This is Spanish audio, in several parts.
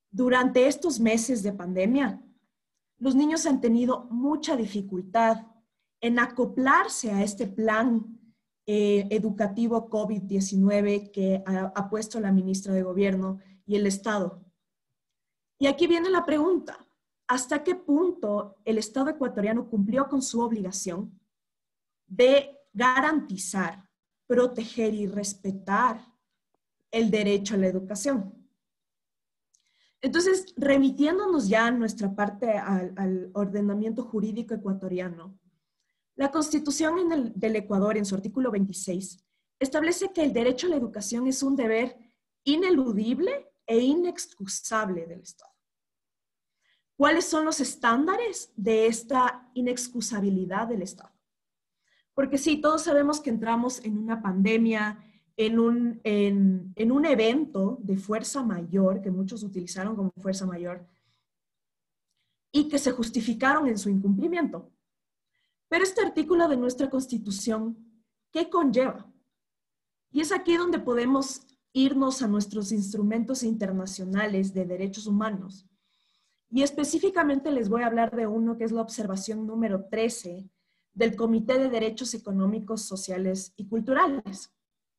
Durante estos meses de pandemia, los niños han tenido mucha dificultad en acoplarse a este plan educativo COVID-19 que ha puesto la ministra de Gobierno y el Estado. Y aquí viene la pregunta, ¿hasta qué punto el Estado ecuatoriano cumplió con su obligación de garantizar, proteger y respetar el derecho a la educación? Entonces, remitiéndonos ya a nuestra parte al ordenamiento jurídico ecuatoriano, la Constitución del Ecuador, en su artículo 26, establece que el derecho a la educación es un deber ineludible e inexcusable del Estado. ¿Cuáles son los estándares de esta inexcusabilidad del Estado? Porque sí, todos sabemos que entramos en una pandemia, en un evento de fuerza mayor, que muchos utilizaron como fuerza mayor, y que se justificaron en su incumplimiento. Pero este artículo de nuestra Constitución, ¿qué conlleva? Y es aquí donde podemos irnos a nuestros instrumentos internacionales de derechos humanos. Y específicamente les voy a hablar de uno que es la observación número 13 del Comité de Derechos Económicos, Sociales y Culturales.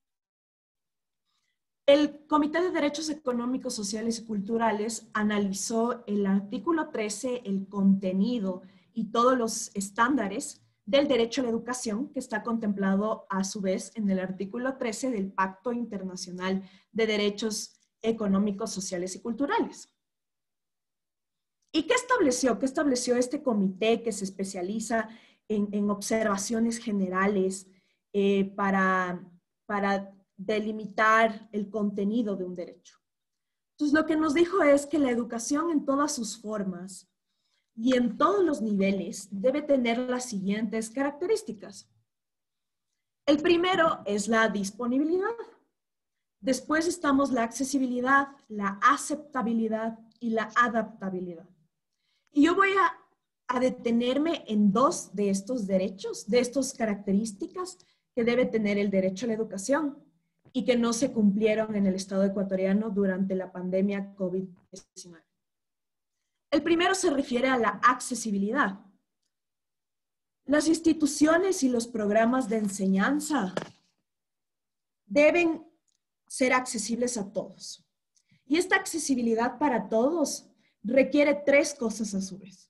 El Comité de Derechos Económicos, Sociales y Culturales analizó el artículo 13, el contenido y todos los estándares del derecho a la educación que está contemplado a su vez en el artículo 13 del Pacto Internacional de Derechos Económicos, Sociales y Culturales. ¿Y qué estableció? ¿Qué estableció este comité que se especializa en observaciones generales para delimitar el contenido de un derecho? Entonces, lo que nos dijo es que la educación en todas sus formas y en todos los niveles debe tener las siguientes características. El primero es la disponibilidad. Después estamos la accesibilidad, la aceptabilidad y la adaptabilidad. Y yo voy a detenerme en dos de estos derechos, de estas características que debe tener el derecho a la educación y que no se cumplieron en el Estado ecuatoriano durante la pandemia COVID-19. El primero se refiere a la accesibilidad. Las instituciones y los programas de enseñanza deben ser accesibles a todos. Y esta accesibilidad para todos requiere tres cosas a su vez.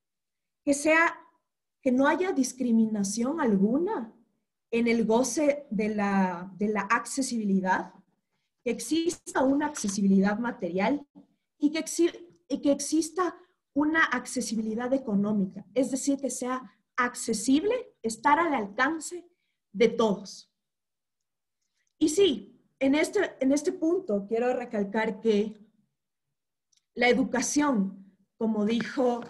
Que no haya discriminación alguna en el goce de la accesibilidad, que exista una accesibilidad material y que exista una accesibilidad económica, es decir, que sea accesible, estar al alcance de todos. Y sí, en este punto quiero recalcar que la educación, como dijo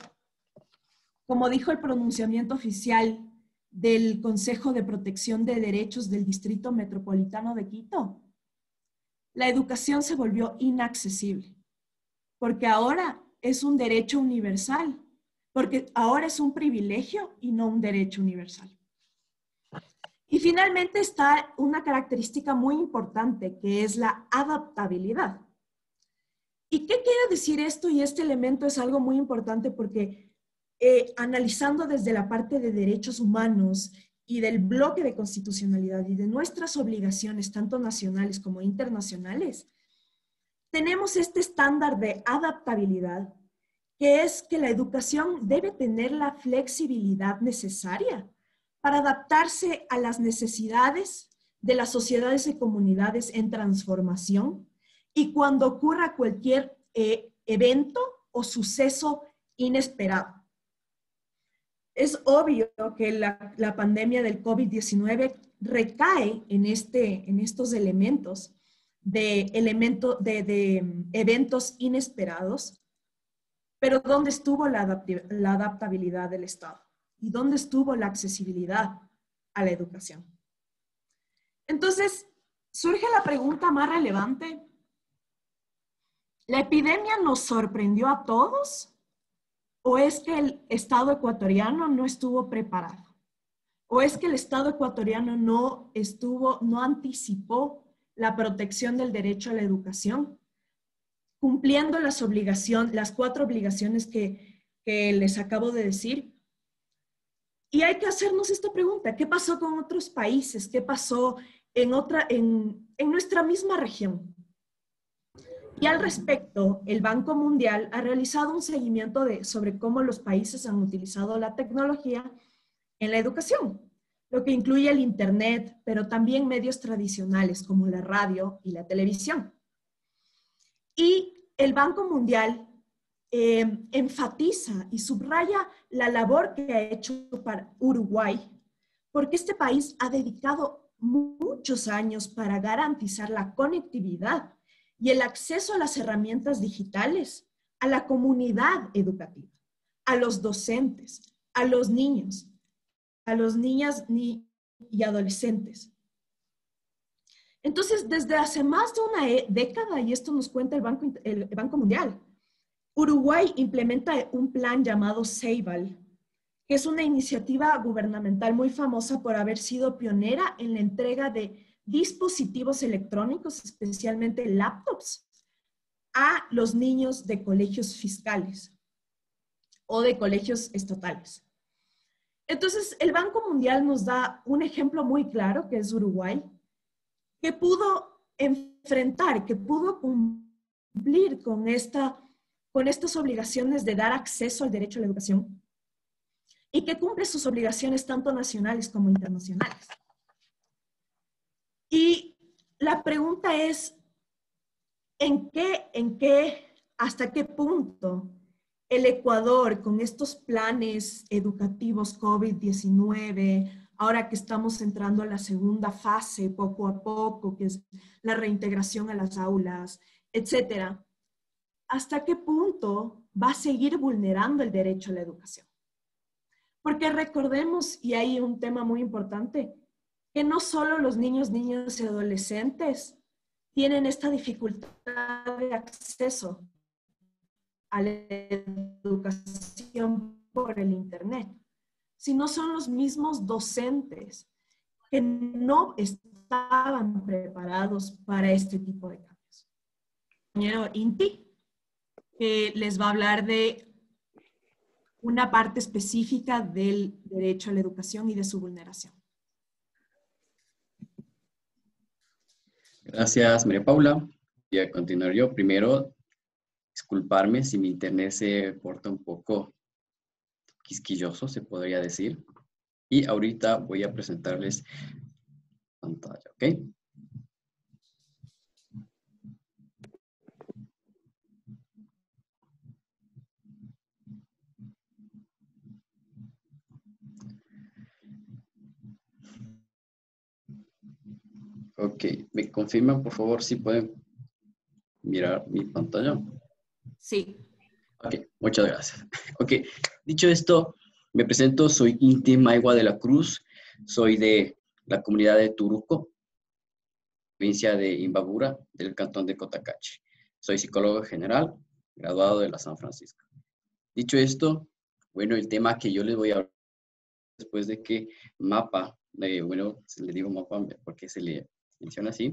el pronunciamiento oficial del Consejo de Protección de Derechos del Distrito Metropolitano de Quito, la educación se volvió inaccesible, porque ahora es un derecho universal, porque ahora es un privilegio y no un derecho universal. Y finalmente está una característica muy importante, que es la adaptabilidad. ¿Y qué quiere decir esto? Y este elemento es algo muy importante porque analizando desde la parte de derechos humanos y del bloque de constitucionalidad y de nuestras obligaciones, tanto nacionales como internacionales, tenemos este estándar de adaptabilidad, que es que la educación debe tener la flexibilidad necesaria para adaptarse a las necesidades de las sociedades y comunidades en transformación y cuando ocurra cualquier evento o suceso inesperado. Es obvio que la pandemia del COVID-19 recae en estos elementos de eventos inesperados, pero ¿dónde estuvo la adaptabilidad del Estado? ¿Y dónde estuvo la accesibilidad a la educación? Entonces, surge la pregunta más relevante. ¿La epidemia nos sorprendió a todos? ¿O es que el Estado ecuatoriano no estuvo preparado? ¿O es que el Estado ecuatoriano no anticipó la protección del derecho a la educación cumpliendo las obligaciones, las 4 obligaciones que les acabo de decir. Y hay que hacernos esta pregunta: ¿qué pasó con otros países? ¿Qué pasó en nuestra misma región? Y al respecto, el Banco Mundial ha realizado un seguimiento sobre cómo los países han utilizado la tecnología en la educación, lo que incluye el Internet, pero también medios tradicionales como la radio y la televisión. Y el Banco Mundial enfatiza y subraya la labor que ha hecho para Uruguay, porque este país ha dedicado muchos años para garantizar la conectividad y el acceso a las herramientas digitales a la comunidad educativa, a los docentes, a los niños, a las niñas y adolescentes. Entonces, desde hace más de una década, y esto nos cuenta el Banco Mundial, Uruguay implementa un plan llamado CEIBAL, que es una iniciativa gubernamental muy famosa por haber sido pionera en la entrega de dispositivos electrónicos, especialmente laptops, a los niños de colegios fiscales o de colegios estatales. Entonces, el Banco Mundial nos da un ejemplo muy claro, que es Uruguay, que pudo enfrentar, que pudo cumplir con estas obligaciones de dar acceso al derecho a la educación y que cumple sus obligaciones tanto nacionales como internacionales. Y la pregunta es, hasta qué punto el Ecuador, con estos planes educativos COVID-19, ahora que estamos entrando a la segunda fase poco a poco, que es la reintegración a las aulas, etcétera, hasta qué punto va a seguir vulnerando el derecho a la educación? Porque recordemos, y hay un tema muy importante, que no solo los niños, niñas y adolescentes tienen esta dificultad de acceso a la educación por el Internet, sino son los mismos docentes que no estaban preparados para este tipo de cambios. Compañero Inti, que les va a hablar de una parte específica del derecho a la educación y de su vulneración. Gracias, María Paula. Voy a continuar yo. Primero, disculparme si mi internet se porta un poco quisquilloso, se podría decir. Y ahorita voy a presentarles pantalla, ¿ok? Ok, me confirman por favor si pueden mirar mi pantalla. Sí. Ok, muchas gracias. Ok, dicho esto, me presento, soy Inti Maigua de la Cruz, soy de la comunidad de Turuco, provincia de Imbabura, del cantón de Cotacachi. Soy psicólogo general, graduado de la San Francisco. Dicho esto, bueno, el tema que yo les voy a hablar después de que Mapa, bueno, le digo Mapa porque se le menciona así,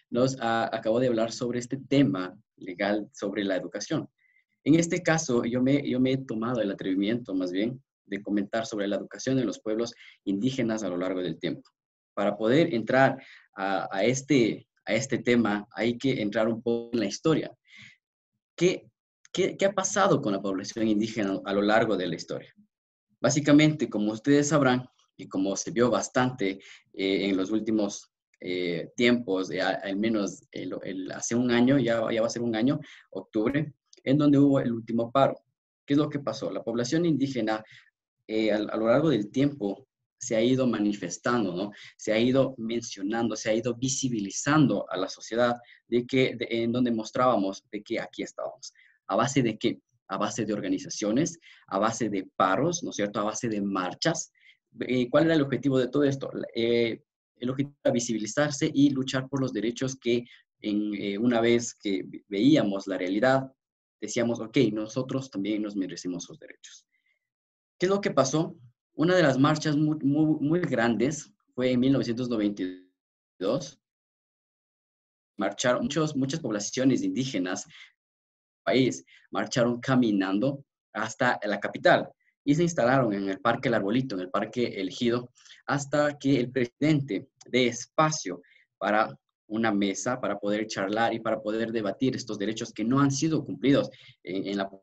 acabo de hablar sobre este tema legal sobre la educación. En este caso, yo me he tomado el atrevimiento, más bien, de comentar sobre la educación en los pueblos indígenas a lo largo del tiempo. Para poder entrar a este tema, hay que entrar un poco en la historia. ¿Qué ha pasado con la población indígena a lo largo de la historia? Básicamente, como ustedes sabrán, y como se vio bastante en los últimos tiempos, al menos hace un año, ya va a ser un año, octubre, en donde hubo el último paro. ¿Qué es lo que pasó? La población indígena a lo largo del tiempo se ha ido manifestando, ¿no? Se ha ido mencionando, se ha ido visibilizando a la sociedad en donde mostrábamos de que aquí estábamos. ¿A base de qué? A base de organizaciones, a base de paros, ¿no es cierto? A base de marchas. ¿Cuál era el objetivo de todo esto? El objetivo era visibilizarse y luchar por los derechos que una vez que veíamos la realidad, decíamos, ok, nosotros también nos merecemos esos derechos. ¿Qué es lo que pasó? Una de las marchas muy grandes fue en 1992. Marcharon muchas poblaciones indígenas país, marcharon caminando hasta la capital y se instalaron en el Parque El Arbolito, en el Parque Elegido, hasta que el presidente dé espacio para una mesa para poder charlar y para poder debatir estos derechos que no han sido cumplidos en la.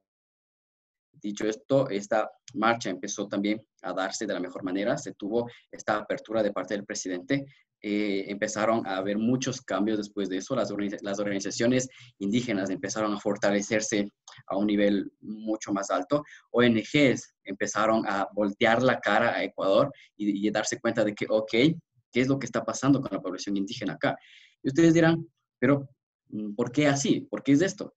Dicho esto, esta marcha empezó también a darse de la mejor manera, se tuvo esta apertura de parte del presidente, empezaron a haber muchos cambios después de eso, las organizaciones indígenas empezaron a fortalecerse a un nivel mucho más alto, ONGs empezaron a voltear la cara a Ecuador y darse cuenta de que, ok, ¿qué es lo que está pasando con la población indígena acá? Y ustedes dirán, pero ¿por qué así? ¿Por qué es esto?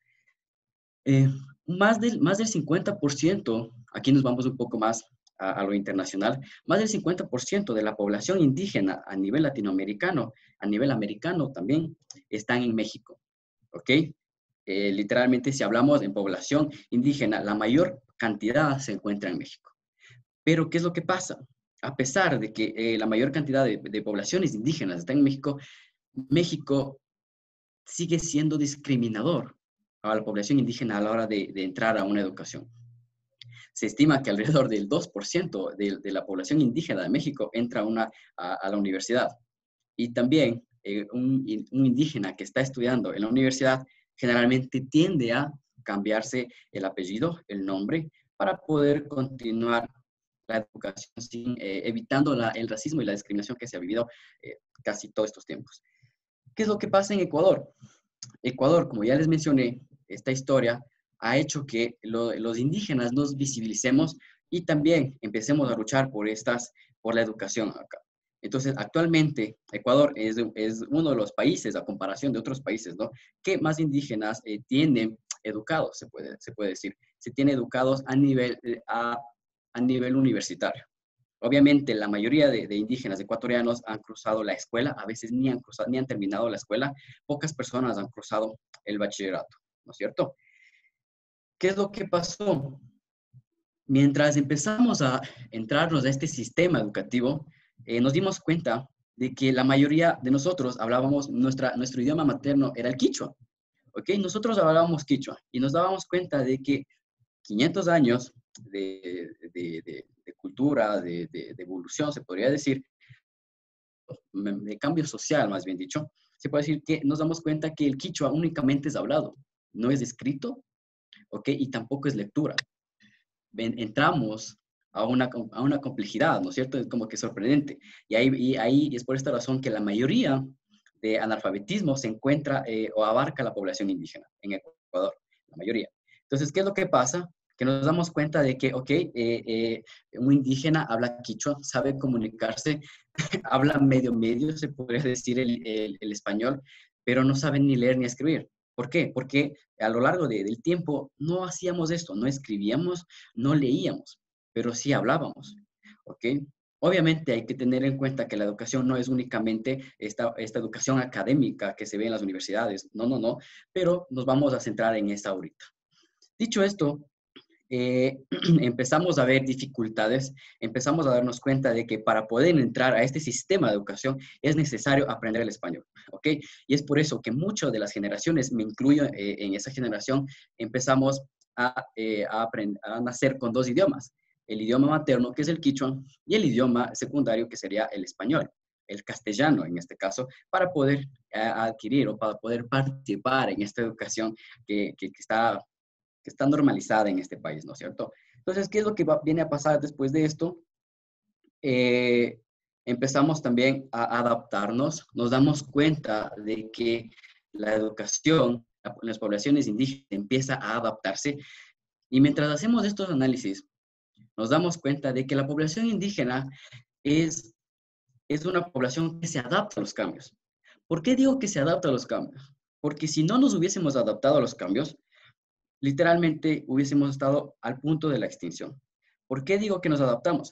Eh, más del 50%, aquí nos vamos un poco más a lo internacional, más del 50% de la población indígena a nivel latinoamericano, a nivel americano también, están en México, ¿ok? Literalmente, si hablamos en población indígena, la mayor cantidad se encuentra en México. Pero, ¿qué es lo que pasa? A pesar de que la mayor cantidad de poblaciones indígenas está en México, México sigue siendo discriminador a la población indígena a la hora de entrar a una educación. Se estima que alrededor del 2% de la población indígena de México entra a la universidad. Y también un indígena que está estudiando en la universidad generalmente tiende a cambiarse el apellido, el nombre, para poder continuar la educación evitando el racismo y la discriminación que se ha vivido casi todos estos tiempos. ¿Qué es lo que pasa en Ecuador? Ecuador, como ya les mencioné, esta historia ha hecho que los indígenas nos visibilicemos y también empecemos a luchar por la educación acá. Entonces, actualmente, Ecuador es uno de los países, a comparación de otros países, ¿no?, que más indígenas tienen educados, se puede decir. Se tienen educados a nivel universitario. Obviamente, la mayoría de indígenas ecuatorianos han cruzado la escuela, a veces ni han terminado la escuela, pocas personas han cruzado el bachillerato, ¿no es cierto? ¿Qué es lo que pasó? Mientras empezamos a entrarnos a este sistema educativo, nos dimos cuenta de que la mayoría de nosotros hablábamos, nuestro idioma materno era el quichua, ¿ok? Nosotros hablábamos quichua y nos dábamos cuenta de que 500 años de cultura, de evolución, se podría decir, de cambio social, más bien dicho, se puede decir que nos damos cuenta que el quichua únicamente es hablado, no es escrito, ¿ok? Y tampoco es lectura. Entramos a una complejidad, ¿no es cierto? Es como que sorprendente. Y ahí es por esta razón que la mayoría de analfabetismo se encuentra o abarca la población indígena en Ecuador, la mayoría. Entonces, ¿qué es lo que pasa? Que nos damos cuenta de que, ok, un indígena habla quichua, sabe comunicarse, habla medio, se podría decir el español, pero no sabe ni leer ni escribir. ¿Por qué? Porque a lo largo del tiempo no hacíamos esto, no escribíamos, no leíamos, pero sí hablábamos, ¿ok? Obviamente hay que tener en cuenta que la educación no es únicamente esta educación académica que se ve en las universidades, no, pero nos vamos a centrar en esta ahorita. Dicho esto, empezamos a ver dificultades, empezamos a darnos cuenta de que para poder entrar a este sistema de educación es necesario aprender el español, ¿ok? Y es por eso que muchas de las generaciones, me incluyo en esa generación, empezamos a nacer con dos idiomas, el idioma materno, que es el quichua, y el idioma secundario, que sería el español, el castellano en este caso, para poder adquirir o para poder participar en esta educación que está normalizada en este país, ¿no es cierto? Entonces, ¿qué es lo que viene a pasar después de esto? Empezamos también a adaptarnos, nos damos cuenta de que la educación en las poblaciones indígenas empieza a adaptarse y mientras hacemos estos análisis, nos damos cuenta de que la población indígena es una población que se adapta a los cambios. ¿Por qué digo que se adapta a los cambios? Porque si no nos hubiésemos adaptado a los cambios, literalmente hubiésemos estado al punto de la extinción. ¿Por qué digo que nos adaptamos?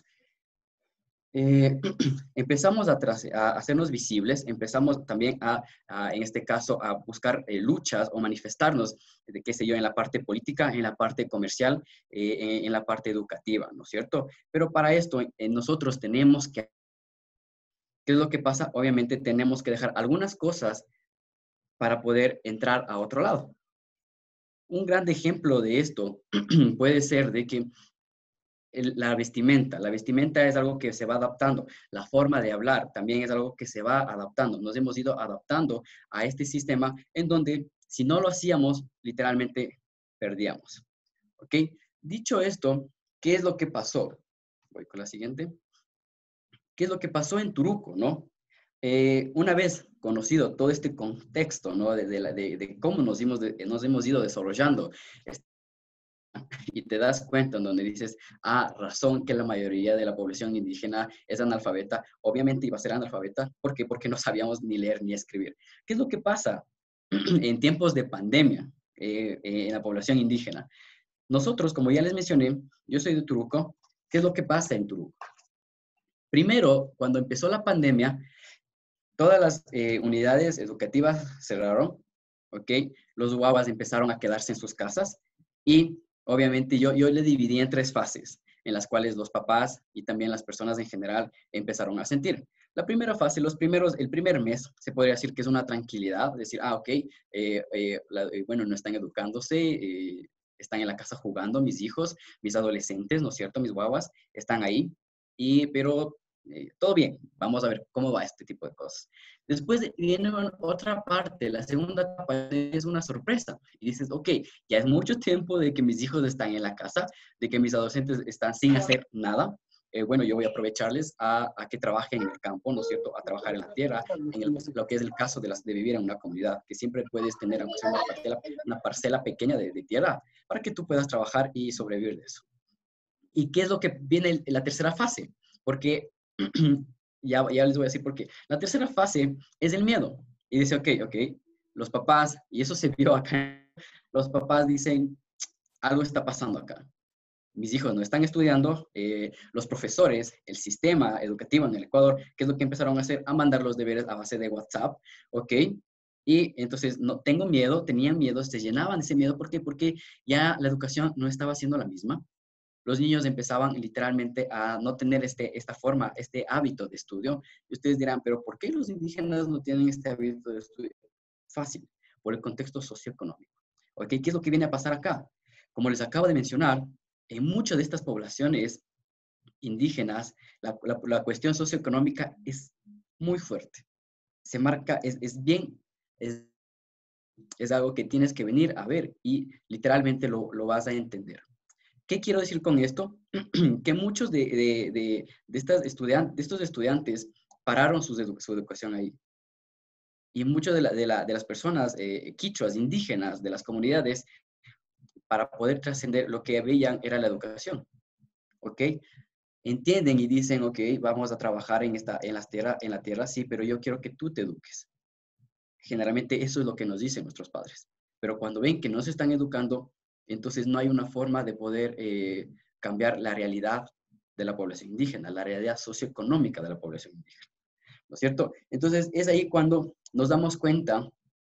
Empezamos a hacernos visibles, empezamos también en este caso, a buscar luchas o manifestarnos, qué sé yo, en la parte política, en la parte comercial, en la parte educativa, ¿no es cierto? Pero para esto, nosotros tenemos que, ¿qué es lo que pasa? Obviamente tenemos que dejar algunas cosas para poder entrar a otro lado. Un gran ejemplo de esto puede ser de que la vestimenta es algo que se va adaptando, la forma de hablar también es algo que se va adaptando. Nos hemos ido adaptando a este sistema en donde si no lo hacíamos, literalmente perdíamos. ¿Ok? Dicho esto, ¿qué es lo que pasó? Voy con la siguiente. ¿Qué es lo que pasó en Turuco, no? Una vez conocido todo este contexto, ¿no? De cómo nos hemos ido desarrollando y te das cuenta en donde dices, razón que la mayoría de la población indígena es analfabeta, obviamente iba a ser analfabeta, ¿por qué? Porque no sabíamos ni leer ni escribir. ¿Qué es lo que pasa en tiempos de pandemia en la población indígena? Nosotros, como ya les mencioné, yo soy de Turuco, ¿qué es lo que pasa en Turuco? Primero, cuando empezó la pandemia, todas las unidades educativas cerraron, ¿ok? Los guaguas empezaron a quedarse en sus casas y obviamente yo le dividí en 3 fases en las cuales los papás y también las personas en general empezaron a sentir. La primera fase, el primer mes, se podría decir que es una tranquilidad, decir, ok, bueno, no están educándose, están en la casa jugando, mis hijos, mis adolescentes, ¿no es cierto? Mis guaguas están ahí, pero todo bien, vamos a ver cómo va este tipo de cosas. Después viene otra parte, la segunda etapa es una sorpresa. Y dices, ok, ya es mucho tiempo de que mis hijos están en la casa, de que mis adolescentes están sin hacer nada. Bueno, yo voy a aprovecharles a que trabajen en el campo, ¿no es cierto? A trabajar en la tierra, lo que es el caso de vivir en una comunidad, que siempre puedes tener, aunque sea una parcela pequeña de tierra, para que tú puedas trabajar y sobrevivir de eso. ¿Y qué es lo que viene en la tercera fase? Porque ya les voy a decir por qué. La tercera fase es el miedo. Y dice, ok, los papás, y eso se vio acá, los papás dicen, algo está pasando acá. Mis hijos no están estudiando, los profesores, el sistema educativo en el Ecuador, ¿qué es lo que empezaron a hacer? A mandar los deberes a base de WhatsApp, ¿ok? Y entonces no, tenían miedo, se llenaban de ese miedo. ¿Por qué? Porque ya la educación no estaba siendo la misma. Los niños empezaban literalmente a no tener esta forma, este hábito de estudio. Y ustedes dirán, pero ¿por qué los indígenas no tienen este hábito de estudio? Fácil, por el contexto socioeconómico. ¿Ok? ¿Qué es lo que viene a pasar acá? Como les acabo de mencionar, en muchas de estas poblaciones indígenas, la cuestión socioeconómica es muy fuerte. Se marca, es algo que tienes que venir a ver y literalmente lo vas a entender. ¿Qué quiero decir con esto? Que muchos de estos estudiantes pararon su educación ahí. Y muchas de las personas quichuas, indígenas, de las comunidades, para poder trascender, lo que veían era la educación. ¿Ok? Entienden y dicen, ok, vamos a trabajar en la tierra, sí, pero yo quiero que tú te eduques. Generalmente eso es lo que nos dicen nuestros padres. Pero cuando ven que no se están educando, entonces no hay una forma de poder cambiar la realidad de la población indígena, la realidad socioeconómica de la población indígena. ¿No es cierto? Entonces es ahí cuando nos damos cuenta,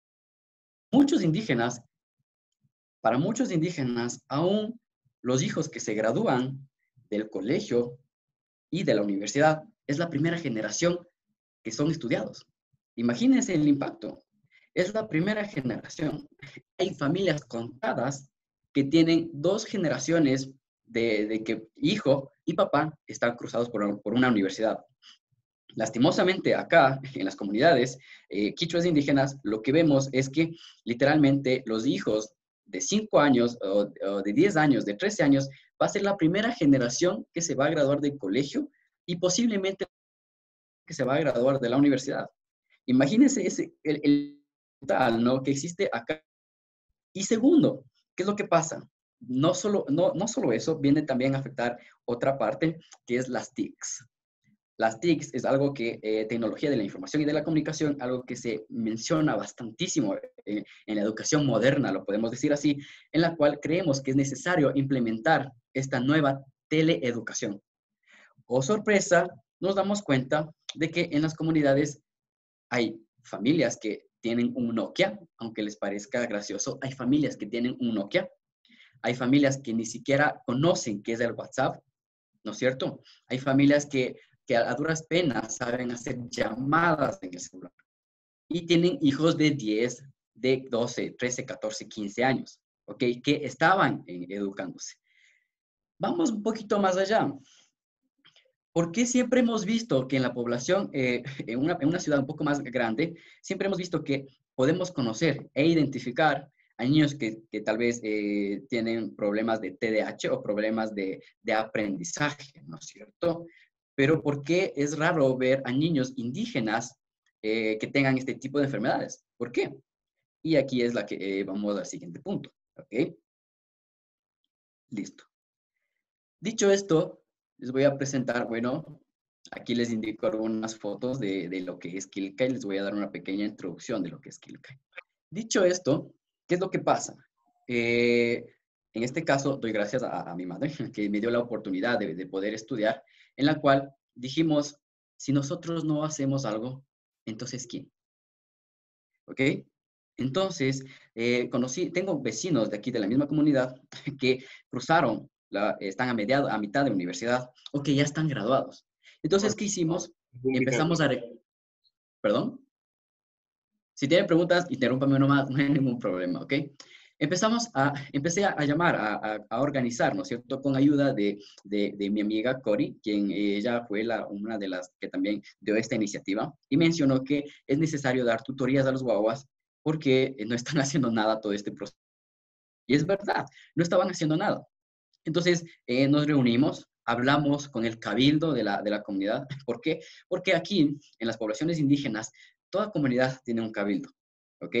para muchos indígenas, aún los hijos que se gradúan del colegio y de la universidad es la primera generación que son estudiados. Imagínense el impacto. Es la primera generación. Hay familias contadas que tienen 2 generaciones de que hijo y papá están cruzados por una universidad. Lastimosamente, acá, en las comunidades quichuas indígenas, lo que vemos es que literalmente los hijos de 5 años o de 10 años, de 13 años, va a ser la primera generación que se va a graduar del colegio y posiblemente que se va a graduar de la universidad. Imagínense el tal, ¿no? Que existe acá. Y segundo, ¿qué es lo que pasa? No solo eso, viene también a afectar otra parte, que es las TICs. Las TICs es algo que, tecnología de la información y de la comunicación, algo que se menciona bastantísimo en la educación moderna, lo podemos decir así, en la cual creemos que es necesario implementar esta nueva teleeducación. Oh, sorpresa, nos damos cuenta de que en las comunidades hay familias que tienen un Nokia, aunque les parezca gracioso, hay familias que tienen un Nokia, hay familias que ni siquiera conocen qué es el WhatsApp, ¿no es cierto? Hay familias que a duras penas saben hacer llamadas en el celular y tienen hijos de 10, de 12, 13, 14, 15 años. ¿ok? Que estaban educándose. Vamos un poquito más allá. ¿Por qué siempre hemos visto que en la población, en una ciudad un poco más grande, siempre hemos visto que podemos conocer e identificar a niños que tal vez tienen problemas de TDAH o problemas de aprendizaje, ¿no es cierto? Pero ¿por qué es raro ver a niños indígenas que tengan este tipo de enfermedades? ¿Por qué? Y aquí es la que vamos al siguiente punto, ¿ok? Listo. Dicho esto, les voy a presentar, bueno, aquí les indico algunas fotos de lo que es Quilca y les voy a dar una pequeña introducción de lo que es Quilca. Dicho esto, ¿qué es lo que pasa? Eh, en este caso, doy gracias a mi madre que me dio la oportunidad de poder estudiar, en la cual dijimos, si nosotros no hacemos algo, entonces ¿quién? ¿Ok? Entonces, tengo vecinos de aquí de la misma comunidad que cruzaron, están a mitad de universidad o que ya están graduados. Entonces, ¿qué hicimos? Empezamos a, perdón, si tienen preguntas, interrúmpame nomás, no hay ningún problema, ¿ok? Empecé a llamar, a organizar, ¿no es cierto? Con ayuda de mi amiga Cori, quien ella fue una de las que también dio esta iniciativa y mencionó que es necesario dar tutorías a los guaguas porque no están haciendo nada todo este proceso. Y es verdad, no estaban haciendo nada. Entonces nos reunimos, hablamos con el cabildo de la comunidad. ¿Por qué? Porque aquí, en las poblaciones indígenas, toda comunidad tiene un cabildo. ¿Ok?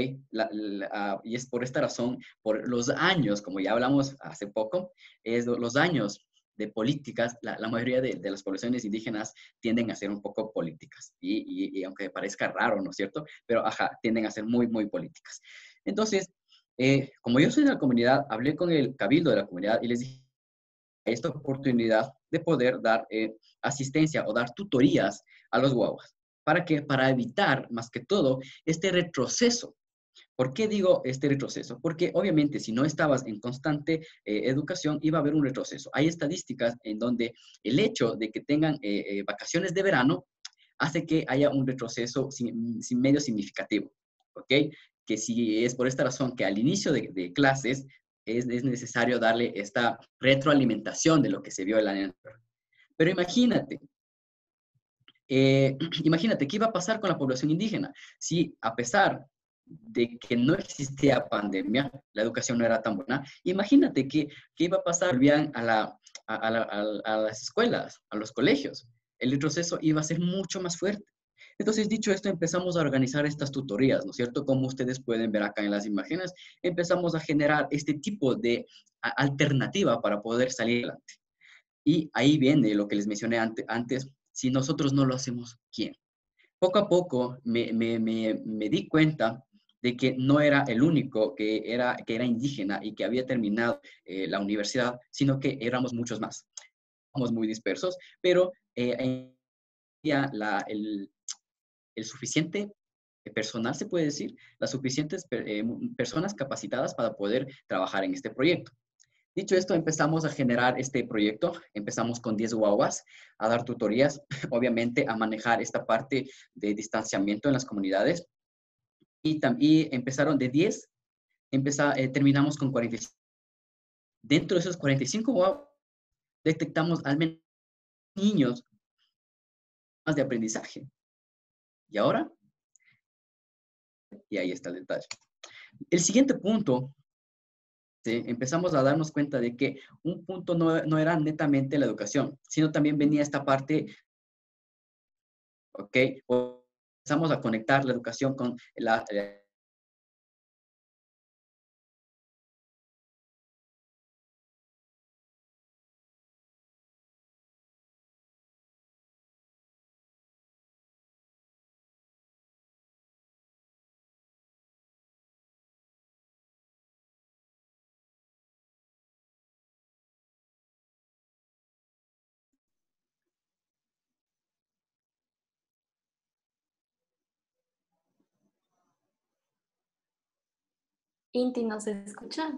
Y es por esta razón, por los años, como ya hablamos hace poco, es los años de políticas, la mayoría de las poblaciones indígenas tienden a ser un poco políticas. Y aunque parezca raro, ¿no es cierto? Pero, ajá, tienden a ser muy, muy políticas. Entonces, como yo soy de la comunidad, hablé con el cabildo de la comunidad y les dije esta oportunidad de poder dar asistencia o dar tutorías a los guaguas. ¿Para qué? Para evitar, más que todo, este retroceso. ¿Por qué digo este retroceso? Porque obviamente si no estabas en constante educación iba a haber un retroceso. Hay estadísticas en donde el hecho de que tengan vacaciones de verano hace que haya un retroceso sin medio significativo. ¿Ok? Que si es por esta razón que al inicio de clases es necesario darle esta retroalimentación de lo que se vio el año anterior. Pero imagínate, imagínate qué iba a pasar con la población indígena si a pesar de que no existía pandemia, la educación no era tan buena, imagínate qué iba a pasar, volvían a las escuelas, a los colegios. El retroceso iba a ser mucho más fuerte. Entonces, dicho esto, empezamos a organizar estas tutorías, ¿no es cierto? Como ustedes pueden ver acá en las imágenes, empezamos a generar este tipo de alternativa para poder salir adelante. Y ahí viene lo que les mencioné antes, si nosotros no lo hacemos, ¿quién? Poco a poco me di cuenta de que no era el único que era indígena y que había terminado la universidad, sino que éramos muchos más. Éramos muy dispersos, pero el suficiente personal, se puede decir, las suficientes personas capacitadas para poder trabajar en este proyecto. Dicho esto, empezamos a generar este proyecto. Empezamos con 10 guaguas a dar tutorías, obviamente a manejar esta parte de distanciamiento en las comunidades. Y empezaron de 10, terminamos con 45. Dentro de esos 45 guaguas, detectamos al menos niños más de aprendizaje. ¿Y ahora? Y ahí está el detalle. El siguiente punto, ¿sí? Empezamos a darnos cuenta de que un punto no era netamente la educación, sino también venía esta parte, ¿ok? Empezamos a conectar la educación con la Inti, ¿nos escuchas?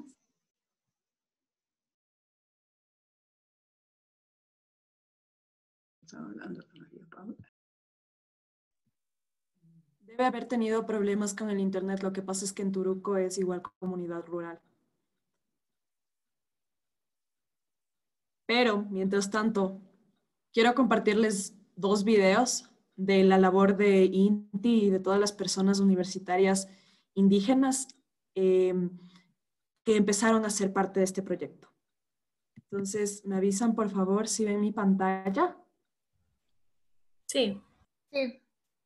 Debe haber tenido problemas con el internet. Lo que pasa es que en Turuco es igual comunidad rural. Pero, mientras tanto, quiero compartirles 2 videos de la labor de INTI y de todas las personas universitarias indígenas que empezaron a ser parte de este proyecto. Entonces, ¿me avisan, por favor, si ven mi pantalla? Sí. Sí.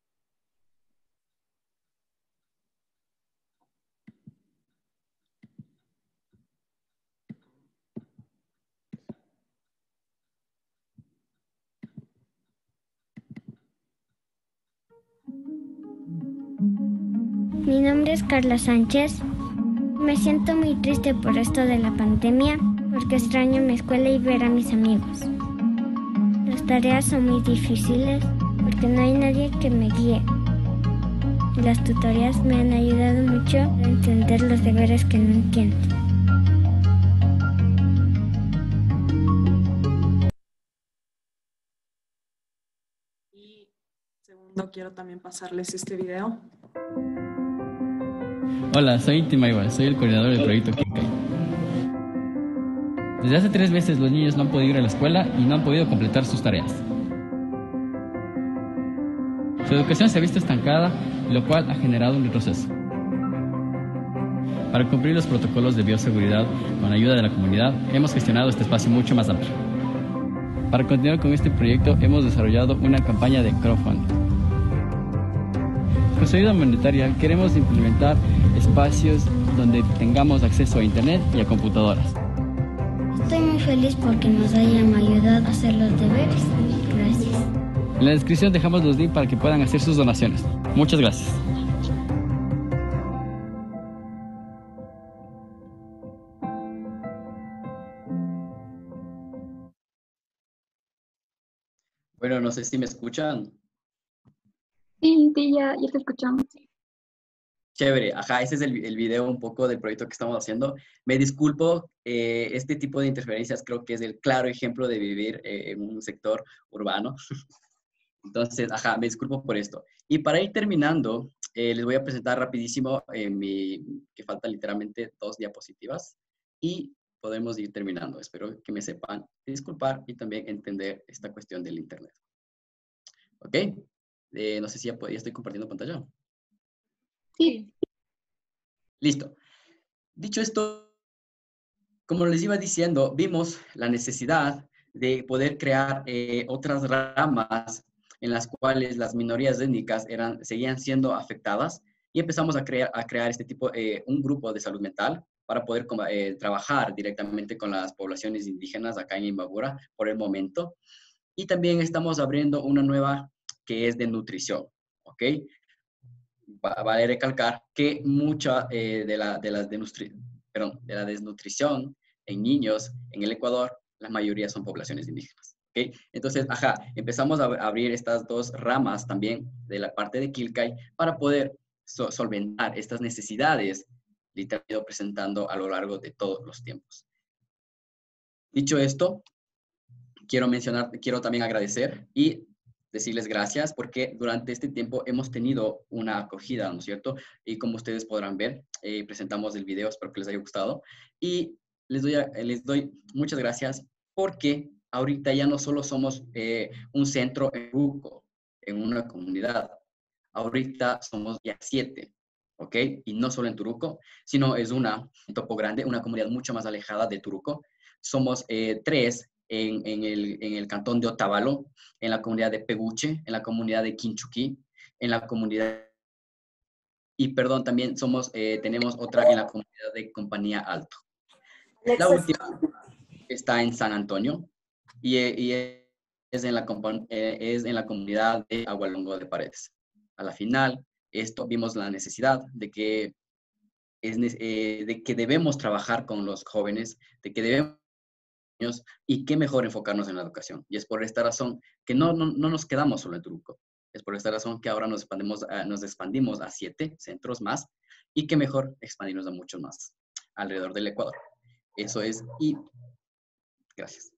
Mi nombre es Carla Sánchez. Me siento muy triste por esto de la pandemia, porque extraño mi escuela y ver a mis amigos. Las tareas son muy difíciles porque no hay nadie que me guíe. Las tutorías me han ayudado mucho a entender los deberes que no entiendo. Y segundo, quiero también pasarles este video. Hola, soy Inti Maiwa, soy el coordinador del proyecto Kilkai. Desde hace 3 meses los niños no han podido ir a la escuela y no han podido completar sus tareas. Su educación se ha visto estancada, lo cual ha generado un retroceso. Para cumplir los protocolos de bioseguridad con ayuda de la comunidad, hemos gestionado este espacio mucho más amplio. Para continuar con este proyecto, hemos desarrollado una campaña de crowdfunding. Con su ayuda monetaria, queremos implementar espacios donde tengamos acceso a internet y a computadoras. Estoy muy feliz porque nos hayan ayudado a hacer los deberes. Gracias. En la descripción dejamos los links para que puedan hacer sus donaciones. Muchas gracias. Bueno, no sé si me escuchan. Sí, sí, ya te escuchamos. Chévere, ajá, ese es el video un poco del proyecto que estamos haciendo. Me disculpo, este tipo de interferencias creo que es el claro ejemplo de vivir en un sector urbano. Entonces, ajá, me disculpo por esto. Y para ir terminando, les voy a presentar rapidísimo que faltan literalmente 2 diapositivas y podemos ir terminando. Espero que me sepan disculpar y también entender esta cuestión del internet. ¿Ok? No sé si ya estoy compartiendo pantalla. Sí. Listo. Dicho esto, como les iba diciendo, vimos la necesidad de poder crear otras ramas en las cuales las minorías étnicas seguían siendo afectadas y empezamos a crear este tipo, un grupo de salud mental para poder trabajar directamente con las poblaciones indígenas acá en Imbabura por el momento. Y también estamos abriendo una nueva que es de nutrición, ¿ok? Vale recalcar que mucha de la desnutrición en niños en el Ecuador, la mayoría son poblaciones indígenas. ¿Okay? Entonces, ajá, empezamos a abrir estas 2 ramas también de la parte de Kilkai para poder solventar estas necesidades que he ido presentando a lo largo de todos los tiempos. Dicho esto, quiero también agradecer y decirles gracias porque durante este tiempo hemos tenido una acogida, ¿no es cierto? Y como ustedes podrán ver, presentamos el video, espero que les haya gustado. Y les doy muchas gracias porque ahorita ya no solo somos un centro en Turuco, en una comunidad. Ahorita somos ya 7, ¿ok? Y no solo en Turuco, sino es en Topo Grande, una comunidad mucho más alejada de Turuco. Somos 3 en el cantón de Otavalo, en la comunidad de Peguche, en la comunidad de Quinchuquí, en la comunidad, y perdón, también tenemos otra en la comunidad de Compañía Alto. La última está en San Antonio y es en la comunidad de Agualongo de Paredes. A la final, vimos la necesidad de que debemos trabajar con los jóvenes, de que debemos y qué mejor enfocarnos en la educación. Y es por esta razón que no nos quedamos solo en Turuco. Es por esta razón que ahora nos expandimos a 7 centros más y qué mejor expandirnos a muchos más alrededor del Ecuador. Eso es y gracias.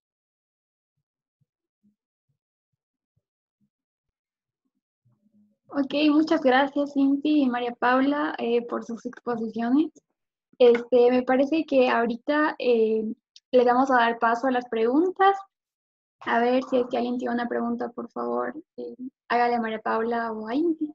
Ok, muchas gracias, Cinti y María Paula, por sus exposiciones. Me parece que ahorita le vamos a dar paso a las preguntas. A ver si es que alguien tiene una pregunta, por favor, hágale a María Paula o a Inti.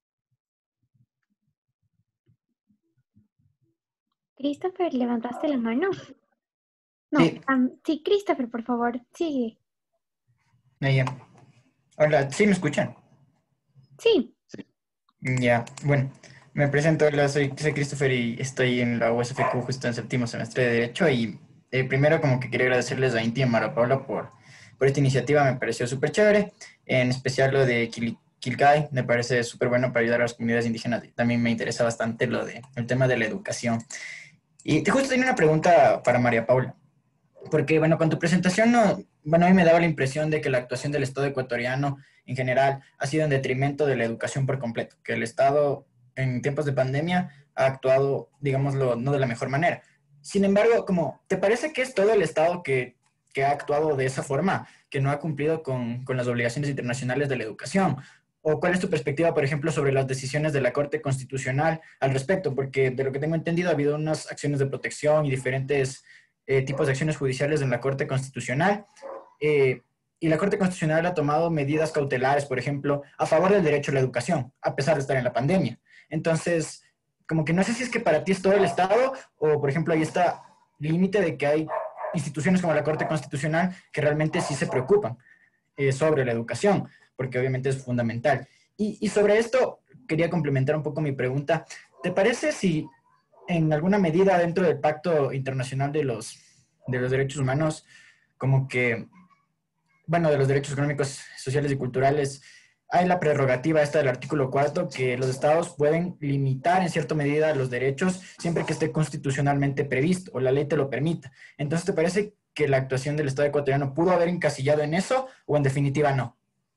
Christopher, ¿levantaste la mano? No, Sí. Sí, Christopher, por favor, sigue. Ya. Hola, ¿sí me escuchan? Sí. Ya, bueno, me presento, hola, soy Christopher y estoy en la USFQ justo en séptimo semestre de Derecho y primero como que quería agradecerles a Inti y a María Paula por esta iniciativa, me pareció súper chévere, en especial lo de Quilcay, me parece súper bueno para ayudar a las comunidades indígenas y también me interesa bastante el tema de la educación. Y justo tenía una pregunta para María Paula. Porque, bueno, con tu presentación, a mí me daba la impresión de que la actuación del Estado ecuatoriano en general ha sido en detrimento de la educación por completo, que el Estado en tiempos de pandemia ha actuado, digámoslo, no de la mejor manera. Sin embargo, ¿te parece que es todo el Estado que ha actuado de esa forma, que no ha cumplido con las obligaciones internacionales de la educación? ¿O cuál es tu perspectiva, por ejemplo, sobre las decisiones de la Corte Constitucional al respecto? Porque de lo que tengo entendido ha habido unas acciones de protección y diferentes tipos de acciones judiciales en la Corte Constitucional. Y la Corte Constitucional ha tomado medidas cautelares, por ejemplo, a favor del derecho a la educación, a pesar de estar en la pandemia. Entonces, como que no sé si es que para ti es todo el Estado o, por ejemplo, ahí está el límite de que hay instituciones como la Corte Constitucional que realmente sí se preocupan sobre la educación, porque obviamente es fundamental. Y sobre esto quería complementar un poco mi pregunta. ¿Te parece si en alguna medida dentro del Pacto Internacional de los Derechos Humanos, como que, bueno, de los derechos económicos, sociales y culturales, hay la prerrogativa esta del artículo 4 que los estados pueden limitar en cierta medida los derechos siempre que esté constitucionalmente previsto o la ley te lo permita? Entonces, ¿te parece que la actuación del Estado ecuatoriano pudo haber encasillado en eso o en definitiva no?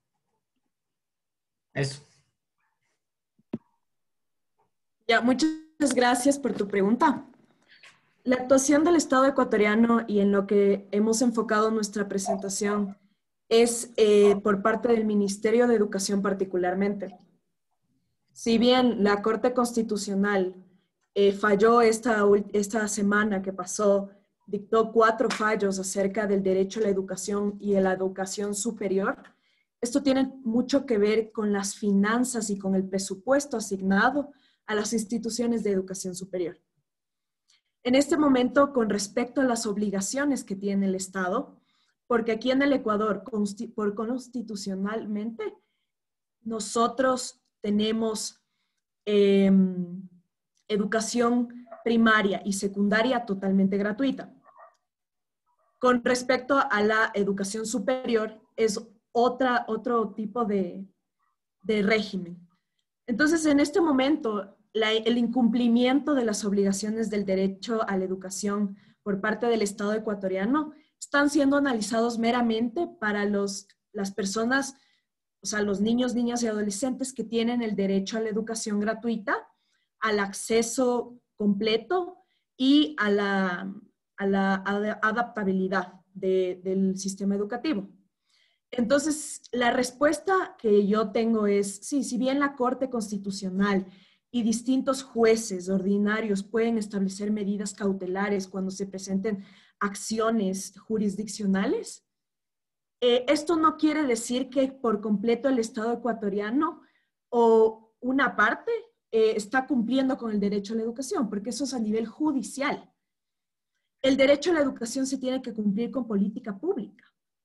Eso. Ya, muchas gracias por tu pregunta. La actuación del Estado ecuatoriano y en lo que hemos enfocado nuestra presentación es por parte del Ministerio de Educación particularmente. Si bien la Corte Constitucional falló esta semana que pasó, dictó 4 fallos acerca del derecho a la educación y a la educación superior, esto tiene mucho que ver con las finanzas y con el presupuesto asignado a las instituciones de educación superior. En este momento, con respecto a las obligaciones que tiene el Estado, porque aquí en el Ecuador, constitucionalmente, nosotros tenemos educación primaria y secundaria totalmente gratuita. Con respecto a la educación superior, es otro tipo de régimen. Entonces, en este momento, el incumplimiento de las obligaciones del derecho a la educación por parte del Estado ecuatoriano están siendo analizados meramente para las personas, o sea, los niños, niñas y adolescentes que tienen el derecho a la educación gratuita, al acceso completo y a la adaptabilidad del sistema educativo. Entonces, la respuesta que yo tengo es, sí, si bien la Corte Constitucional y distintos jueces ordinarios pueden establecer medidas cautelares cuando se presenten acciones jurisdiccionales, esto no quiere decir que por completo el Estado ecuatoriano o una parte está cumpliendo con el derecho a la educación, porque eso es a nivel judicial. El derecho a la educación se tiene que cumplir con política pública.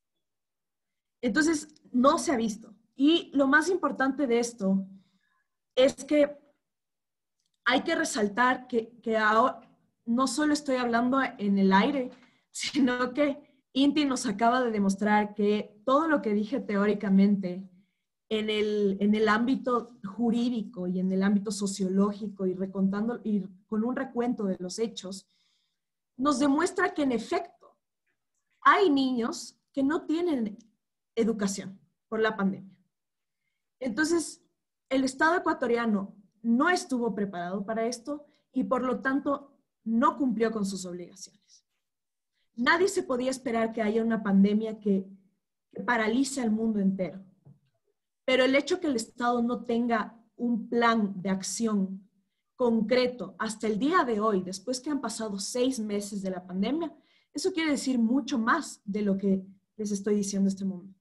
Entonces, no se ha visto. Y lo más importante de esto es que hay que resaltar que ahora no solo estoy hablando en el aire, sino que Inti nos acaba de demostrar que todo lo que dije teóricamente en el ámbito jurídico y en el ámbito sociológico y con un recuento de los hechos, nos demuestra que en efecto hay niños que no tienen educación por la pandemia. Entonces, el Estado ecuatoriano no estuvo preparado para esto y por lo tanto no cumplió con sus obligaciones. Nadie se podía esperar que haya una pandemia que paralice al mundo entero. Pero el hecho que el Estado no tenga un plan de acción concreto hasta el día de hoy, después que han pasado 6 meses de la pandemia, Eso quiere decir mucho más de lo que les estoy diciendo en este momento.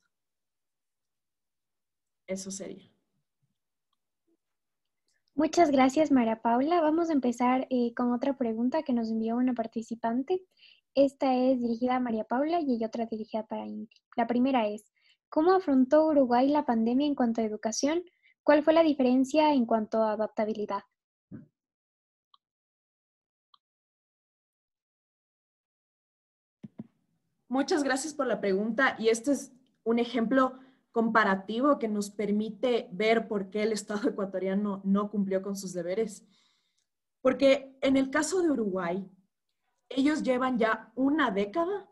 Eso sería. Muchas gracias, María Paula. Vamos a empezar con otra pregunta que nos envió una participante. Esta es dirigida a María Paula y hay otra dirigida para Inti. La primera es, ¿cómo afrontó Uruguay la pandemia en cuanto a educación? ¿Cuál fue la diferencia en cuanto a adaptabilidad? Muchas gracias por la pregunta y este es un ejemplo comparativo que nos permite ver por qué el Estado ecuatoriano no cumplió con sus deberes. Porque en el caso de Uruguay, ellos llevan ya una década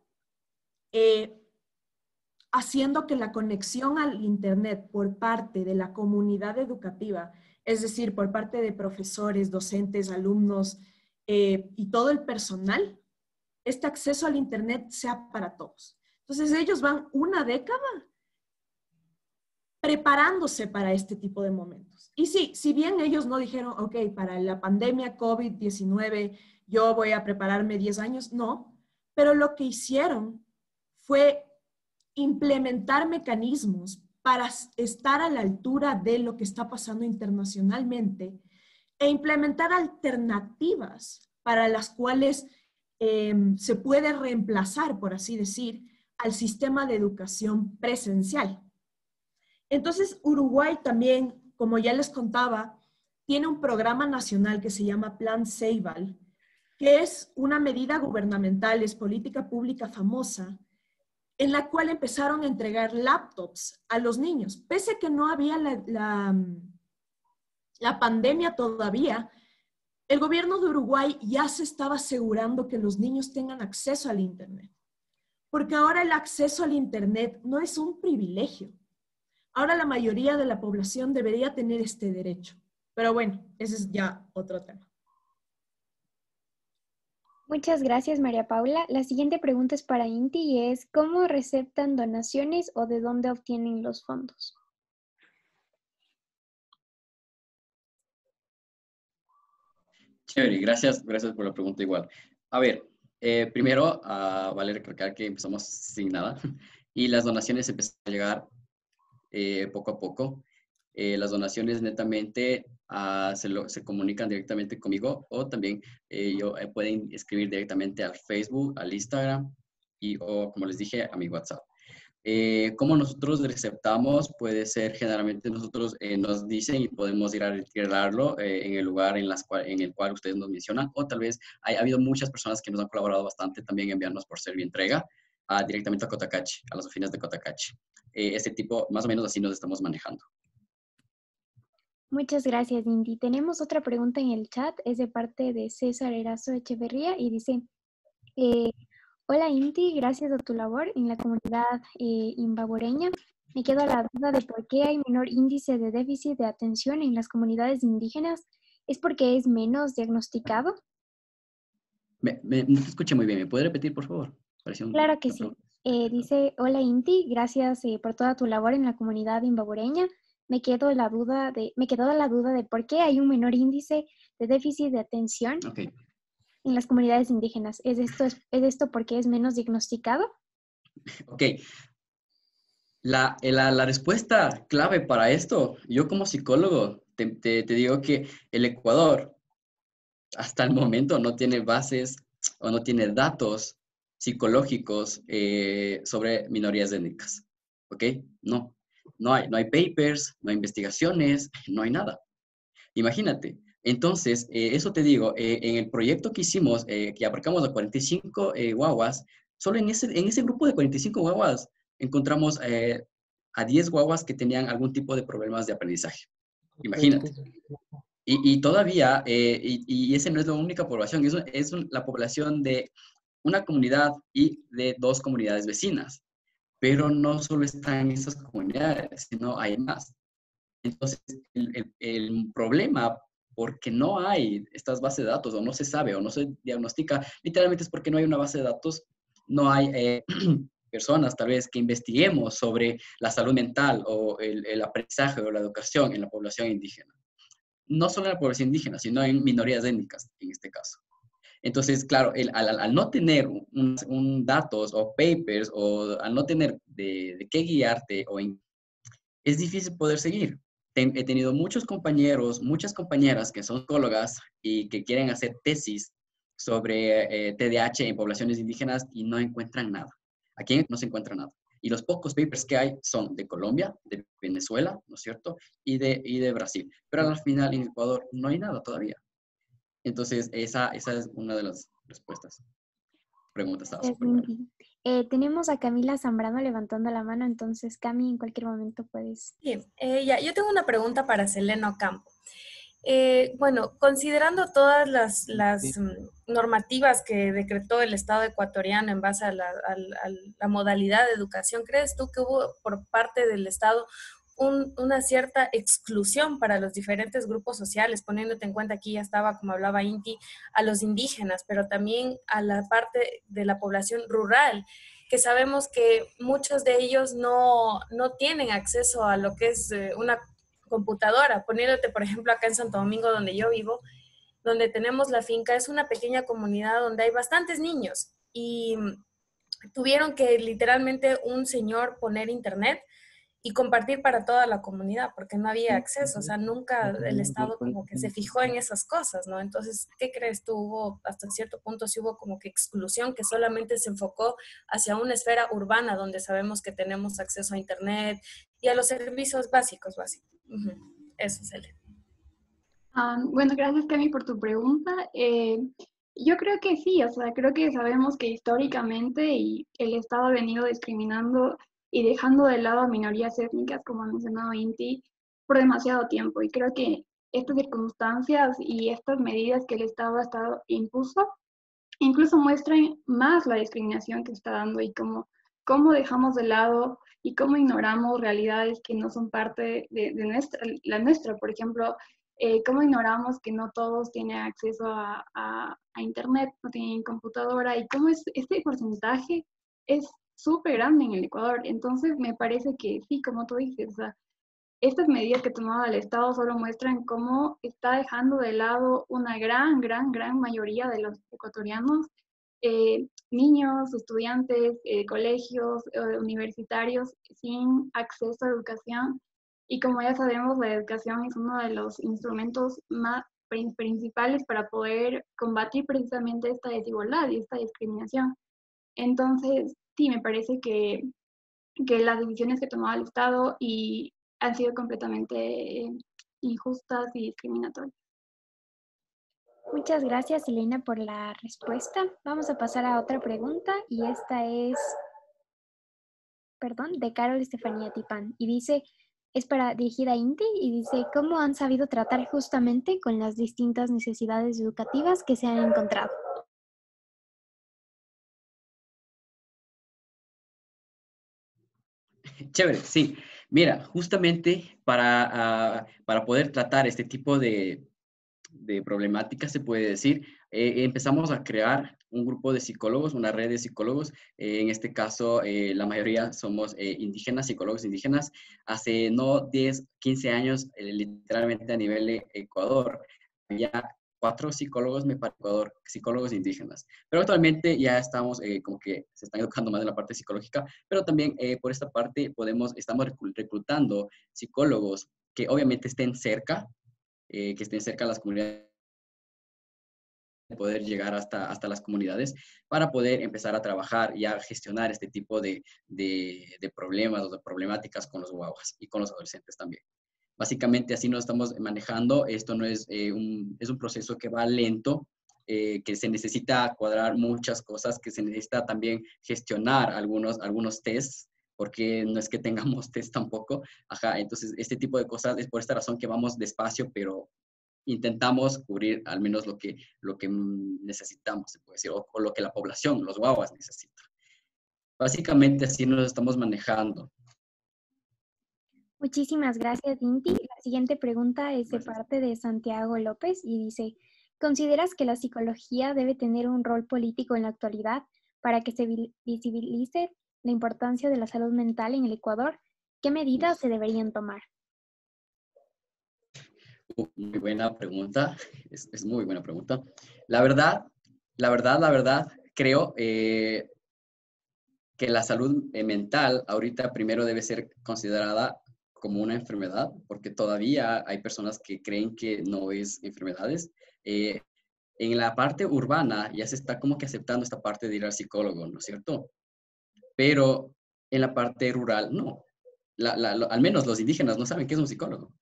haciendo que la conexión al Internet por parte de la comunidad educativa, es decir, por parte de profesores, docentes, alumnos y todo el personal, este acceso al Internet sea para todos. Entonces ellos van una década preparándose para este tipo de momentos. Y sí, si bien ellos no dijeron, ok, para la pandemia COVID-19 yo voy a prepararme 10 años, no, pero lo que hicieron fue implementar mecanismos para estar a la altura de lo que está pasando internacionalmente e implementar alternativas para las cuales se puede reemplazar, por así decir, al sistema de educación presencial. Entonces, Uruguay también, como ya les contaba, tiene un programa nacional que se llama Plan Ceibal, que es una medida gubernamental, es política pública famosa, en la cual empezaron a entregar laptops a los niños. Pese a que no había la pandemia todavía, el gobierno de Uruguay ya se estaba asegurando que los niños tengan acceso al Internet. Porque ahora el acceso al Internet no es un privilegio. Ahora la mayoría de la población debería tener este derecho. Pero bueno, ese es ya otro tema. Muchas gracias, María Paula. La siguiente pregunta es para Inti y es, ¿cómo receptan donaciones o de dónde obtienen los fondos? Chévere, gracias por la pregunta igual. A ver, primero, vale recalcar que empezamos sin nada y las donaciones empezaron a llegar poco a poco. Las donaciones netamente se comunican directamente conmigo o también pueden escribir directamente al Facebook, al Instagram o, como les dije, a mi WhatsApp. ¿Cómo nosotros receptamos? Puede ser generalmente nosotros nos dicen y podemos ir a retirarlo en el lugar en el cual ustedes nos mencionan, o tal vez ha habido muchas personas que nos han colaborado bastante también enviarnos por Servientrega directamente a Cotacachi, a las oficinas de Cotacachi. Este tipo, más o menos así nos estamos manejando. Muchas gracias, Inti. Tenemos otra pregunta en el chat, es de parte de César Erazo Echeverría y dice, hola Inti, gracias a tu labor en la comunidad imbabureña, me quedo a la duda de por qué hay menor índice de déficit de atención en las comunidades indígenas. ¿Es porque es menos diagnosticado? No te escuché muy bien, ¿me puede repetir, por favor? Claro que sí. Dice, hola Inti, gracias por toda tu labor en la comunidad imbabureña. Me quedó la duda de por qué hay un menor índice de déficit de atención en las comunidades indígenas. ¿Es esto porque es menos diagnosticado? Ok. La respuesta clave para esto, yo como psicólogo te digo que el Ecuador hasta el momento no tiene bases o no tiene datos psicológicos sobre minorías étnicas. ¿Ok? No hay papers, no hay investigaciones, no hay nada. Imagínate. Entonces, eso te digo, en el proyecto que hicimos, que abarcamos a 45 guaguas, solo en ese grupo de 45 guaguas encontramos a 10 guaguas que tenían algún tipo de problemas de aprendizaje. Imagínate. Y todavía, y esa no es la única población, es la población de una comunidad y de 2 comunidades vecinas. Pero no solo están esas comunidades, sino hay más. Entonces, el problema, porque no hay estas bases de datos, o no se sabe, o no se diagnostica, literalmente es porque no hay una base de datos, no hay personas, tal vez, que investiguemos sobre la salud mental, o el aprendizaje, o la educación en la población indígena. No solo en la población indígena, sino en minorías étnicas, en este caso. Entonces, claro, al no tener datos o papers o al no tener de qué guiarte, es difícil poder seguir. He tenido muchos compañeros, muchas compañeras que son psicólogas y que quieren hacer tesis sobre TDAH en poblaciones indígenas y no encuentran nada. Aquí no se encuentra nada. Y los pocos papers que hay son de Colombia, de Venezuela, ¿no es cierto? Y de Brasil. Pero al final en Ecuador no hay nada todavía. Entonces, esa es una de las respuestas. Preguntas. Tenemos a Camila Zambrano levantando la mano, entonces Cami, en cualquier momento puedes. Sí, yo tengo una pregunta para Selena Ocampo. Bueno, considerando todas las normativas que decretó el Estado ecuatoriano en base a la modalidad de educación, ¿crees tú que hubo por parte del Estado una cierta exclusión para los diferentes grupos sociales, poniéndote en cuenta aquí ya estaba, como hablaba Inti, a los indígenas, pero también a la parte de la población rural, que sabemos que muchos de ellos no tienen acceso a lo que es una computadora? Poniéndote, por ejemplo, acá en Santo Domingo, donde yo vivo, donde tenemos la finca, es una pequeña comunidad donde hay bastantes niños y tuvieron que literalmente un señor poner internet y compartir para toda la comunidad, porque no había acceso, o sea, nunca el Estado como que se fijó en esas cosas, ¿no? Entonces, ¿qué crees tú? ¿Hubo, hasta cierto punto, sí hubo como que exclusión que solamente se enfocó hacia una esfera urbana, donde sabemos que tenemos acceso a internet y a los servicios básicos? Eso es el... Bueno, gracias, Cami, por tu pregunta. Yo creo que sí, o sea, creo que sabemos que históricamente el Estado ha venido discriminando y dejando de lado a minorías étnicas, como ha mencionado Inti, por demasiado tiempo. Y creo que estas circunstancias y estas medidas que el Estado ha estado impuso, incluso muestran más la discriminación que está dando y cómo dejamos de lado y cómo ignoramos realidades que no son parte de la nuestra. Por ejemplo, cómo ignoramos que no todos tienen acceso a Internet, no tienen computadora, y cómo este porcentaje es súper grande en el Ecuador. Entonces, me parece que sí, como tú dices, o sea, estas medidas que tomaba el Estado solo muestran cómo está dejando de lado una gran mayoría de los ecuatorianos, niños, estudiantes, colegios, universitarios, sin acceso a educación. Y como ya sabemos, la educación es uno de los instrumentos más principales para poder combatir precisamente esta desigualdad y esta discriminación. Entonces, sí, me parece que las decisiones que tomaba el Estado han sido completamente injustas y discriminatorias. Muchas gracias, Elena, por la respuesta. Vamos a pasar a otra pregunta y esta es, de Carol Estefanía Tipán. Y dice, es dirigida a Inti y dice, ¿cómo han sabido tratar justamente con las distintas necesidades educativas que se han encontrado? Chévere, sí. Mira, justamente para poder tratar este tipo de problemáticas, se puede decir, empezamos a crear un grupo de psicólogos, una red de psicólogos. En este caso, la mayoría somos indígenas, psicólogos indígenas. Hace no 10, 15 años, literalmente a nivel de Ecuador, había 4 psicólogos, Ecuador, psicólogos indígenas. Pero actualmente ya estamos, como que se están educando más en la parte psicológica, pero también por esta parte estamos reclutando psicólogos que obviamente estén cerca, que estén cerca de las comunidades, poder llegar hasta las comunidades para poder empezar a trabajar y a gestionar este tipo de problemas o de problemáticas con los guaguas y con los adolescentes también. Básicamente así nos estamos manejando. Esto no es, es un proceso que va lento, que se necesita cuadrar muchas cosas, que se necesita también gestionar algunos tests, porque no es que tengamos test tampoco. Ajá, entonces este tipo de cosas es por esta razón que vamos despacio, pero intentamos cubrir al menos lo que necesitamos, se puede decir, o lo que la población, los guaguas necesita. Básicamente así nos estamos manejando. Muchísimas gracias, Inti. La siguiente pregunta es de parte de Santiago López y dice, ¿consideras que la psicología debe tener un rol político en la actualidad para que se visibilice la importancia de la salud mental en el Ecuador? ¿Qué medidas se deberían tomar? Muy buena pregunta, es muy buena pregunta. La verdad, la verdad, creo que la salud mental ahorita primero debe ser considerada como una enfermedad, porque todavía hay personas que creen que no es enfermedades. En la parte urbana ya se está como que aceptando esta parte de ir al psicólogo, ¿no es cierto? Pero en la parte rural, no. Al menos los indígenas no saben qué es un psicólogo.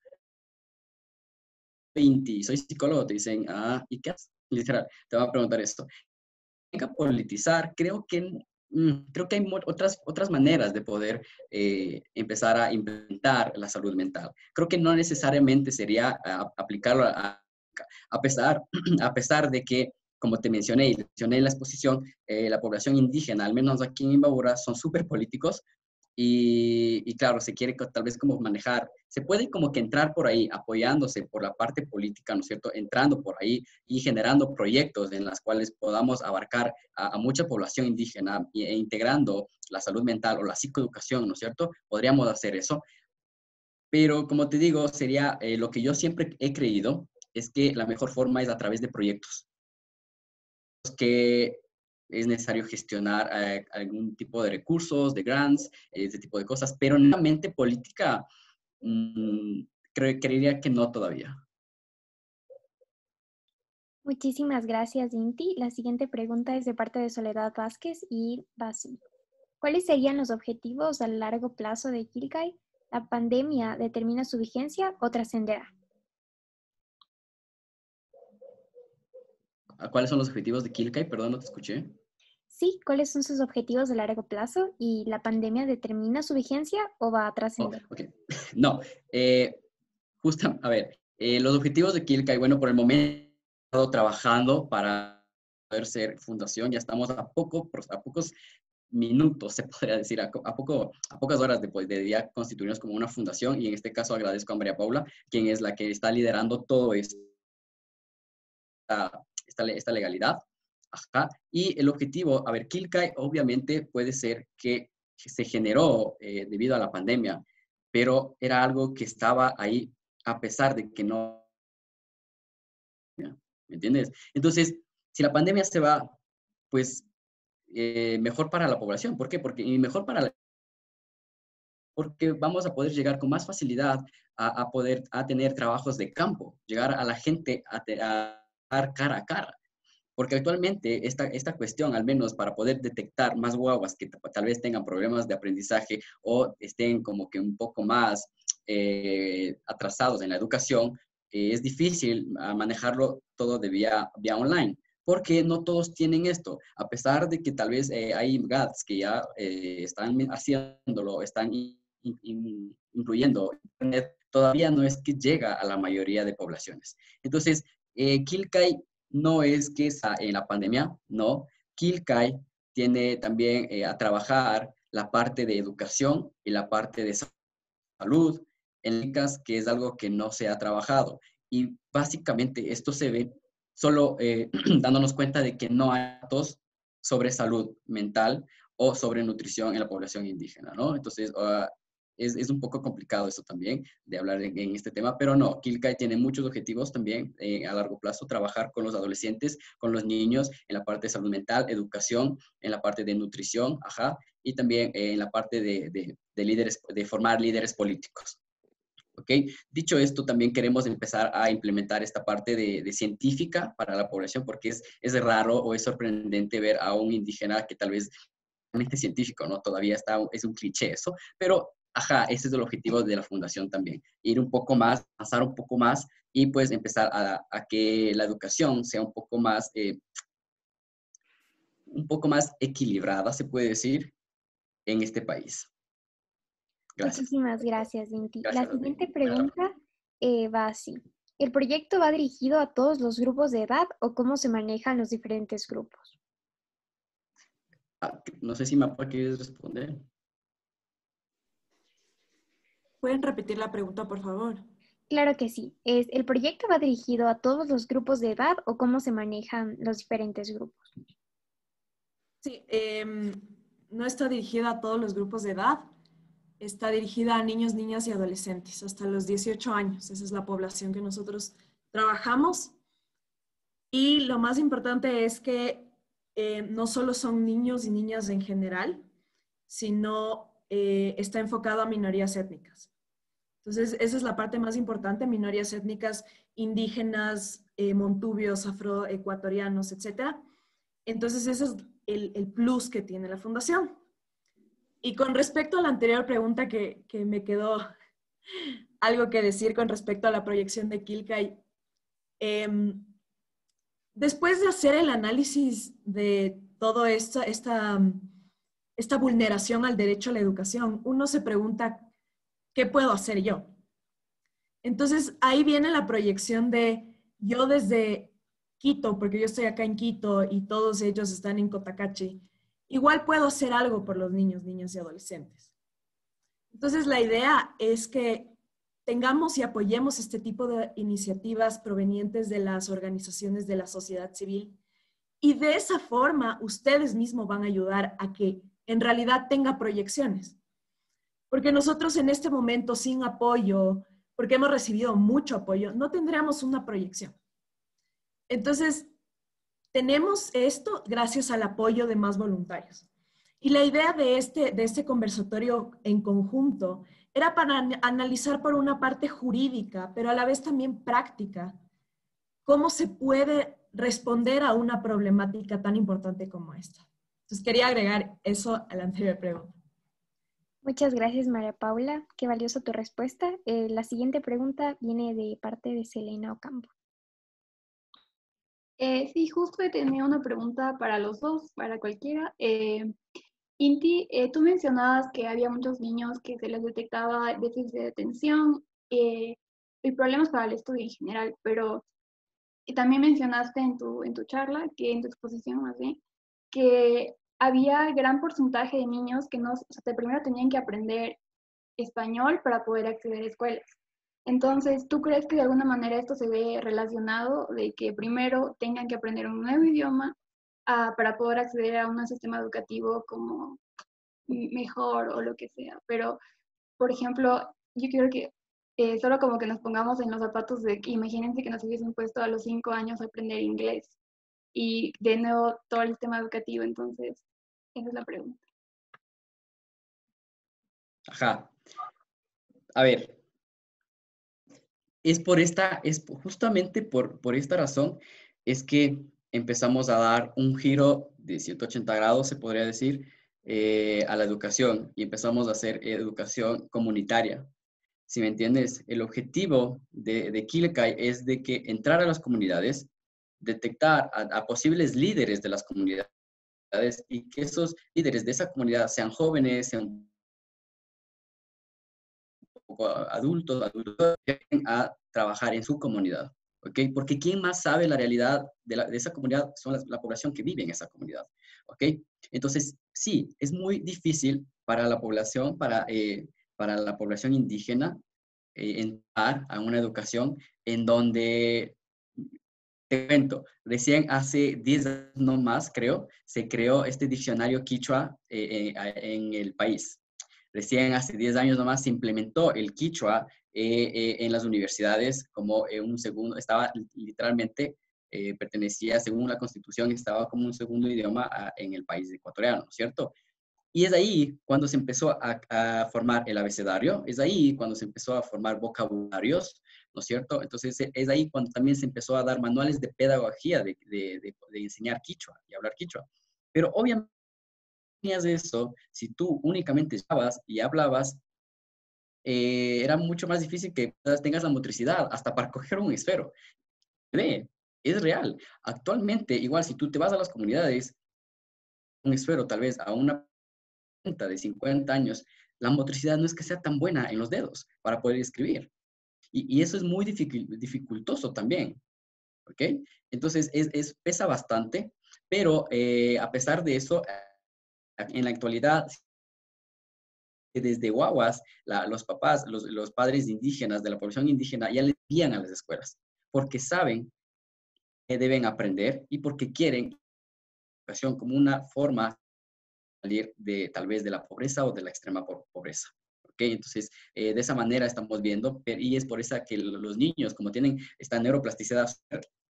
Inti, soy psicólogo, te dicen, ¿y qué haces? Literal, te van a preguntar esto. Venga a politizar, creo que hay otras maneras de poder empezar a implementar la salud mental. Creo que no necesariamente sería aplicarlo a pesar de que, como te mencioné en la exposición, la población indígena, al menos aquí en Imbabura, son súper políticos. Y claro, se quiere tal vez como manejar, se puede como que entrar por ahí, apoyándose por la parte política, ¿no es cierto? Entrando por ahí y generando proyectos en los cuales podamos abarcar a mucha población indígena e integrando la salud mental o la psicoeducación, ¿no es cierto? Podríamos hacer eso. Pero como te digo, sería lo que yo siempre he creído, es que la mejor forma es a través de proyectos. Que es necesario gestionar algún tipo de recursos, de grants, ese tipo de cosas, pero netamente política, creería que no todavía. Muchísimas gracias, Inti. La siguiente pregunta es de parte de Soledad Vázquez y va así. ¿Cuáles serían los objetivos a largo plazo de Quilcay? ¿La pandemia determina su vigencia o trascenderá? ¿Cuáles son los objetivos de Quilcay? Perdón, no te escuché. Sí, ¿cuáles son sus objetivos de largo plazo? ¿Y la pandemia determina su vigencia o va a trascender? Okay. No, justo, a ver, los objetivos de Quilcay, bueno, por el momento he estado trabajando para poder ser fundación, ya estamos a pocos minutos, se podría decir, a pocas horas de ya constituirnos como una fundación, y en este caso agradezco a María Paula, quien es la que está liderando todo esto. Esta legalidad. Ajá. Y el objetivo, a ver, Quilcay obviamente puede ser que se generó debido a la pandemia, pero era algo que estaba ahí a pesar de que no, ¿me entiendes? Entonces, si la pandemia se va, pues mejor para la población. ¿Por qué? Porque vamos a poder llegar con más facilidad a tener trabajos de campo, llegar a la gente a dar cara a cara. Porque actualmente esta cuestión, al menos para poder detectar más guaguas que tal vez tengan problemas de aprendizaje o estén como que un poco más atrasados en la educación, es difícil manejarlo todo de vía online. Porque no todos tienen esto, a pesar de que tal vez hay GATS que ya están haciéndolo, están incluyendo Internet, todavía no es que llega a la mayoría de poblaciones. Entonces, Quilcay no es que está en la pandemia, no. Quilcay tiene también a trabajar la parte de educación y la parte de salud, en que es algo que no se ha trabajado. Y básicamente esto se ve solo dándonos cuenta de que no hay datos sobre salud mental o sobre nutrición en la población indígena, ¿no? Entonces, es un poco complicado eso también, de hablar en este tema, pero no, Quilcay tiene muchos objetivos también a largo plazo, trabajar con los adolescentes, con los niños, en la parte de salud mental, educación, en la parte de nutrición, ajá, y también en la parte de líderes, de formar líderes políticos. ¿Ok? Dicho esto, también queremos empezar a implementar esta parte de científica para la población, porque es raro o es sorprendente ver a un indígena que tal vez es científico, ¿no? Todavía es un cliché eso, pero ajá, ese es el objetivo de la fundación también, ir un poco más, avanzar un poco más y pues empezar a que la educación sea un poco más equilibrada, se puede decir, en este país. Gracias. Muchísimas gracias, Inti. Gracias, La siguiente pregunta va así. ¿El proyecto va dirigido a todos los grupos de edad o cómo se manejan los diferentes grupos? No sé si Mapa quieres responder. ¿Pueden repetir la pregunta, por favor? Claro que sí. ¿El proyecto va dirigido a todos los grupos de edad o cómo se manejan los diferentes grupos? Sí, no está dirigida a todos los grupos de edad. Está dirigida a niños, niñas y adolescentes hasta los 18 años. Esa es la población que nosotros trabajamos. Y lo más importante es que no solo son niños y niñas en general, sino está enfocado a minorías étnicas. Entonces, esa es la parte más importante, minorías étnicas, indígenas, montubios, afroecuatorianos, etc. Entonces, ese es el plus que tiene la fundación. Y con respecto a la anterior pregunta que me quedó algo que decir con respecto a la proyección de Kilkay, después de hacer el análisis de toda esta vulneración al derecho a la educación, uno se pregunta, ¿qué puedo hacer yo? Entonces, ahí viene la proyección de yo desde Quito, porque yo estoy acá en Quito y todos ellos están en Cotacachi, igual puedo hacer algo por los niños, niñas y adolescentes. Entonces, la idea es que tengamos y apoyemos este tipo de iniciativas provenientes de las organizaciones de la sociedad civil y de esa forma ustedes mismos van a ayudar a que en realidad tenga proyecciones. Porque nosotros en este momento sin apoyo, porque hemos recibido mucho apoyo, no tendríamos una proyección. Entonces, tenemos esto gracias al apoyo de más voluntarios. Y la idea de este conversatorio en conjunto era para analizar por una parte jurídica, pero a la vez también práctica, cómo se puede responder a una problemática tan importante como esta. Entonces, quería agregar eso a la anterior pregunta. Muchas gracias, María Paula. Qué valiosa tu respuesta. La siguiente pregunta viene de parte de Selena Ocampo. Sí, justo tenía una pregunta para los dos, para cualquiera. Inti, tú mencionabas que había muchos niños que se les detectaba déficit de atención y problemas para el estudio en general, pero también mencionaste en tu charla, que en tu exposición más bien, que había gran porcentaje de niños que no, o sea, primero tenían que aprender español para poder acceder a escuelas. Entonces, ¿tú crees que de alguna manera esto se ve relacionado de que primero tengan que aprender un nuevo idioma para poder acceder a un sistema educativo como mejor o lo que sea? Pero, por ejemplo, yo quiero que solo como que nos pongamos en los zapatos de que imagínense que nos hubiesen puesto a los 5 años a aprender inglés y de nuevo todo el sistema educativo. Entonces, esa es la pregunta. Ajá. A ver, es justamente por esta razón, es que empezamos a dar un giro de 180 grados, se podría decir, a la educación y empezamos a hacer educación comunitaria. Si me entiendes, el objetivo de Kilkay es de que entrar a las comunidades, detectar a posibles líderes de las comunidades y que esos líderes de esa comunidad sean jóvenes, sean adultos, a trabajar en su comunidad, ¿ok? Porque ¿quién más sabe la realidad de esa comunidad? Son la población que vive en esa comunidad, ¿ok? Entonces, sí, es muy difícil para la población, para la población indígena, entrar a una educación en donde, te cuento, recién hace 10 años no más, creo, se creó este diccionario quichua en el país. Recién hace 10 años nomás se implementó el quichua en las universidades como un segundo, estaba literalmente, pertenecía, según la Constitución, estaba como un segundo idioma en el país ecuatoriano, ¿cierto? Y es ahí cuando se empezó a formar el abecedario, es ahí cuando se empezó a formar vocabularios, ¿no es cierto? Entonces es ahí cuando también se empezó a dar manuales de pedagogía de enseñar quichua y hablar quichua. Pero obviamente de eso, si tú únicamente estabas y hablabas, era mucho más difícil que tengas la motricidad hasta para coger un esfero. Es real. Actualmente, igual si tú te vas a las comunidades, un esfero tal vez a una de 50 años, la motricidad no es que sea tan buena en los dedos para poder escribir. Y eso es muy dificultoso también. ¿Ok? Entonces, pesa bastante, pero a pesar de eso, en la actualidad, desde guaguas, los papás, los padres indígenas de la población indígena ya les envían a las escuelas, porque saben que deben aprender y porque quieren educación como una forma de salir tal vez de la pobreza o de la extrema pobreza. ¿Okay? Entonces, de esa manera estamos viendo, y es por eso que los niños, como tienen esta neuroplasticidad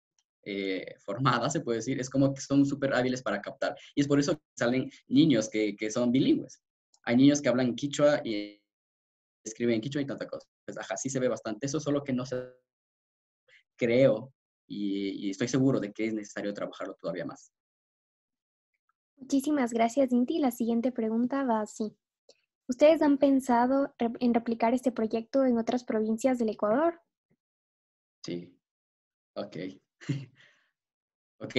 formada, se puede decir, es como que son súper hábiles para captar. Y es por eso que salen niños que son bilingües. Hay niños que hablan quichua y escriben en quichua y tanta cosa. Pues, ajá, sí se ve bastante. Eso solo que no se creo y estoy seguro de que es necesario trabajarlo todavía más. Muchísimas gracias, Inti. La siguiente pregunta va así. ¿Ustedes han pensado en replicar este proyecto en otras provincias del Ecuador? Sí, ok. Ok,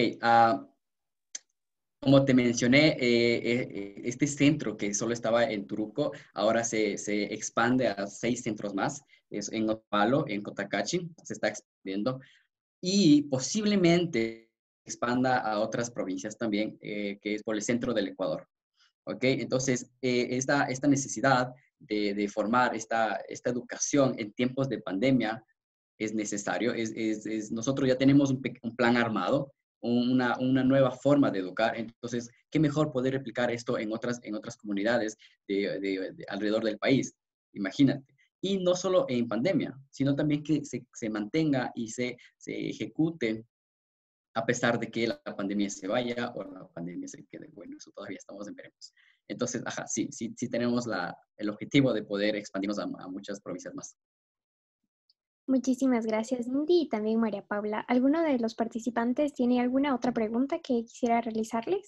como te mencioné, este centro que solo estaba en Turuco, ahora se expande a 6 centros más. Es en Otpalo, en Cotacachi, se está expandiendo. Y posiblemente expanda a otras provincias también, que es por el centro del Ecuador. ¿Ok? Entonces, esta necesidad de formar esta educación en tiempos de pandemia es necesario. Nosotros ya tenemos un plan armado, una nueva forma de educar. Entonces, qué mejor poder replicar esto en otras comunidades de alrededor del país. Imagínate. Y no solo en pandemia, sino también que se mantenga y se ejecute a pesar de que la pandemia se vaya o la pandemia se quede. Bueno, eso todavía estamos en veremos. Entonces, ajá, sí tenemos el objetivo de poder expandirnos a muchas provincias más. Muchísimas gracias, Indy, y también María Paula. ¿Alguno de los participantes tiene alguna otra pregunta que quisiera realizarles?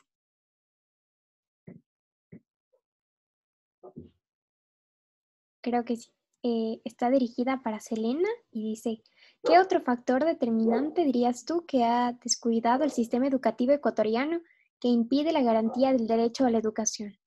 Creo que sí. Está dirigida para Selena y dice, ¿qué otro factor determinante dirías tú que ha descuidado el sistema educativo ecuatoriano que impide la garantía del derecho a la educación?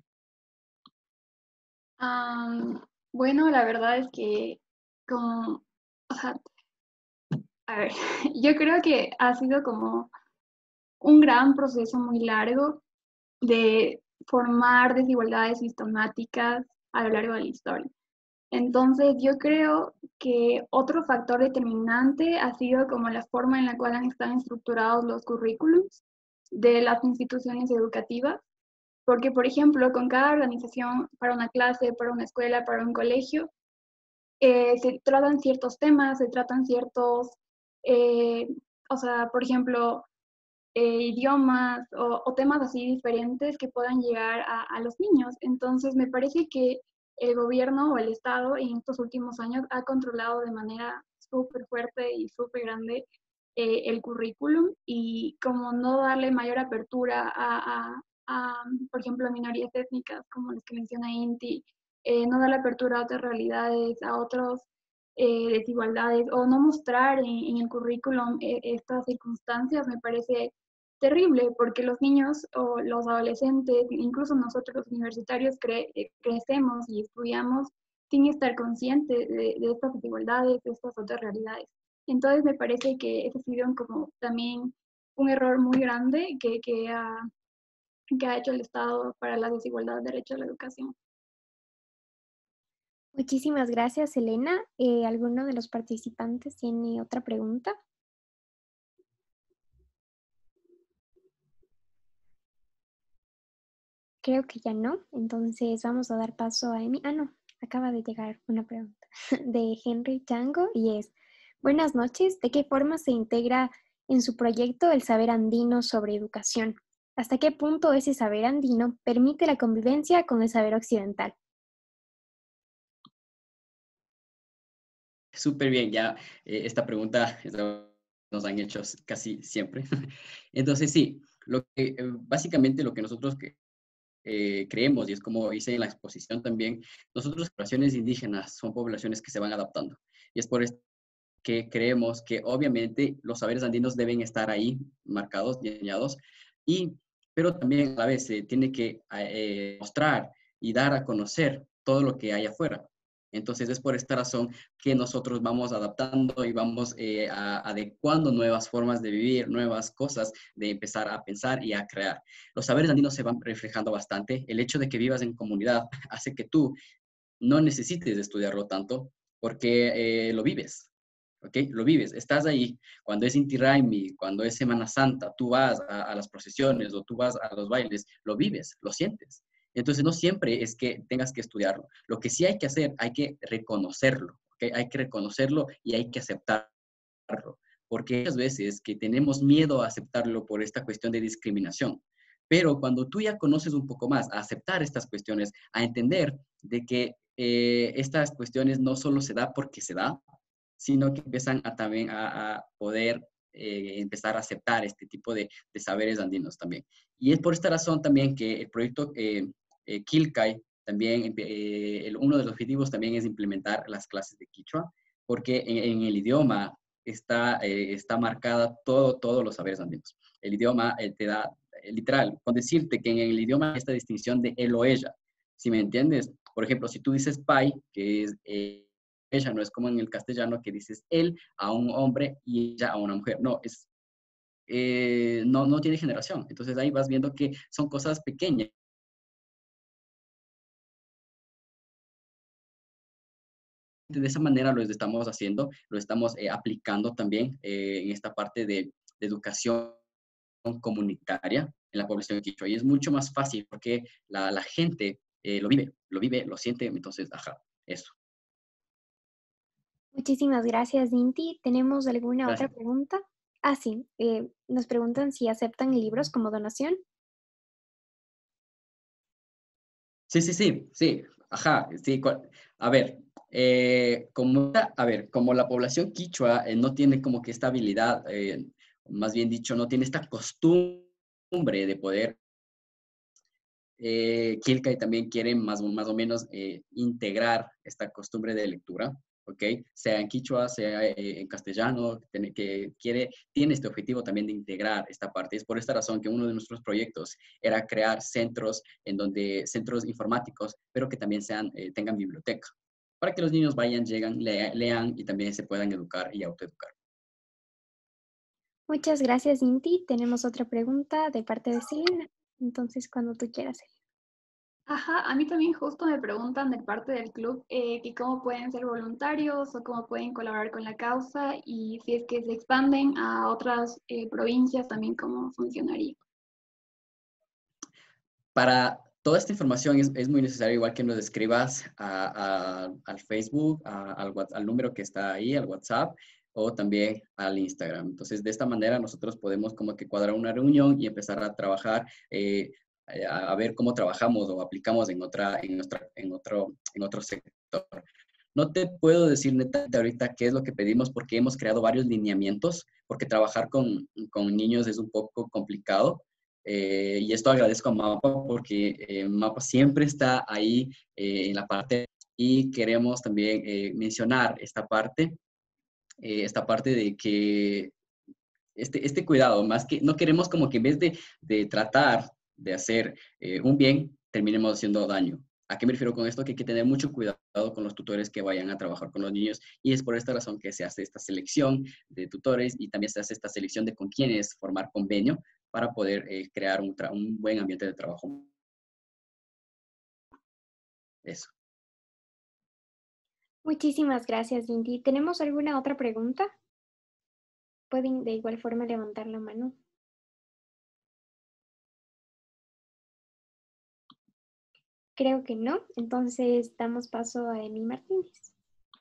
Bueno, la verdad es que como, o sea, a ver, yo creo que ha sido como un gran proceso muy largo de formar desigualdades sistemáticas a lo largo de la historia. Entonces, yo creo que otro factor determinante ha sido como la forma en la cual están estructurados los currículums de las instituciones educativas, porque, por ejemplo, con cada organización, para una clase, para una escuela, para un colegio, se tratan ciertos temas, se tratan ciertos, o sea, por ejemplo, idiomas o temas así diferentes que puedan llegar a los niños. Entonces, me parece que el gobierno o el Estado en estos últimos años ha controlado de manera súper fuerte y súper grande el currículum y como no darle mayor apertura por ejemplo, minorías étnicas como las que menciona Inti, no darle apertura a otras realidades, a otras desigualdades o no mostrar en el currículum estas circunstancias, me parece terrible porque los niños o los adolescentes, incluso nosotros los universitarios crecemos y estudiamos sin estar conscientes de estas desigualdades, de estas otras realidades. Entonces me parece que ese ha sido como también un error muy grande que ha hecho el Estado para la desigualdad de derecho a la educación. Muchísimas gracias, Elena. ¿Alguno de los participantes tiene otra pregunta? Creo que ya no, entonces vamos a dar paso a Emi. No, acaba de llegar una pregunta de Henry Chango y es, buenas noches, ¿de qué forma se integra en su proyecto el saber andino sobre educación? ¿Hasta qué punto ese saber andino permite la convivencia con el saber occidental? Súper bien, ya esta pregunta nos han hecho casi siempre. Entonces, sí, básicamente lo que nosotros creemos, y es como hice en la exposición también, nosotros las poblaciones indígenas son poblaciones que se van adaptando. Y es por esto que creemos que obviamente los saberes andinos deben estar ahí marcados, diseñados, pero también a la vez se tiene que mostrar y dar a conocer todo lo que hay afuera. Entonces es por esta razón que nosotros vamos adaptando y vamos adecuando nuevas formas de vivir, nuevas cosas, de empezar a pensar y a crear. Los saberes andinos se van reflejando bastante. El hecho de que vivas en comunidad hace que tú no necesites estudiarlo tanto porque lo vives. ¿Ok? Lo vives, estás ahí. Cuando es Inti Raymi, cuando es Semana Santa, tú vas a las procesiones o tú vas a los bailes, lo vives, lo sientes. Entonces, no siempre es que tengas que estudiarlo. Lo que sí hay que hacer, hay que reconocerlo, ¿ok? Hay que reconocerlo y hay que aceptarlo. porque muchas veces que tenemos miedo a aceptarlo por esta cuestión de discriminación. Pero cuando tú ya conoces un poco más, a aceptar estas cuestiones, a entender de que estas cuestiones no solo se da porque se da, sino que empiezan también a poder empezar a aceptar este tipo de saberes andinos también. Y es por esta razón también que el proyecto Kilkai, también uno de los objetivos también es implementar las clases de Quichua, porque en el idioma está marcada todos los saberes andinos. El idioma te da, literal, con decirte que en el idioma hay esta distinción de él o ella, ¿sí me entiendes? Por ejemplo, si tú dices pai, que es ella, no es como en el castellano que dices él a un hombre y ella a una mujer. No, no tiene generación. Entonces ahí vas viendo que son cosas pequeñas. De esa manera lo estamos haciendo, lo estamos aplicando también en esta parte de educación comunitaria en la población quichua. Y es mucho más fácil porque la gente lo vive, lo siente. Entonces, ajá, eso. Muchísimas gracias, Inti. ¿Tenemos alguna Gracias. otra pregunta? Ah, sí. Nos preguntan si aceptan libros como donación. Sí. Ajá, sí. A ver, como la población quichua no tiene como que esta habilidad, más bien dicho, no tiene esta costumbre de poder, Kilkai también quiere más o menos integrar esta costumbre de lectura, ¿ok? Sea en quichua, sea en castellano, tiene este objetivo también de integrar esta parte. Es por esta razón que uno de nuestros proyectos era crear centros informáticos, pero que también tengan biblioteca, para que los niños vayan, llegan, lean y también se puedan educar y autoeducar. Muchas gracias, Inti. Tenemos otra pregunta de parte de Selena. Entonces, cuando tú quieras. Ajá, a mí también justo me preguntan de parte del club que cómo pueden ser voluntarios o cómo pueden colaborar con la causa y si es que se expanden a otras provincias también cómo funcionaría. Para toda esta información es muy necesario igual que nos escribas al Facebook, al número que está ahí, al WhatsApp o también al Instagram. Entonces, de esta manera nosotros podemos como que cuadrar una reunión y empezar a trabajar, a ver cómo trabajamos o aplicamos en otro sector. No te puedo decir netamente ahorita qué es lo que pedimos porque hemos creado varios lineamientos, porque trabajar con niños es un poco complicado. Y esto agradezco a MAPA porque MAPA siempre está ahí en la parte y queremos también mencionar esta parte de que este cuidado, más que no queremos como que en vez de tratar de hacer un bien, terminemos haciendo daño. ¿A qué me refiero con esto? Que hay que tener mucho cuidado con los tutores que vayan a trabajar con los niños y es por esta razón que se hace esta selección de tutores y también se hace esta selección de con quiénes formar convenio para poder crear un buen ambiente de trabajo. Eso. Muchísimas gracias, Inti. ¿Tenemos alguna otra pregunta? Pueden de igual forma levantar la mano. Creo que no. Entonces damos paso a Emi Martínez.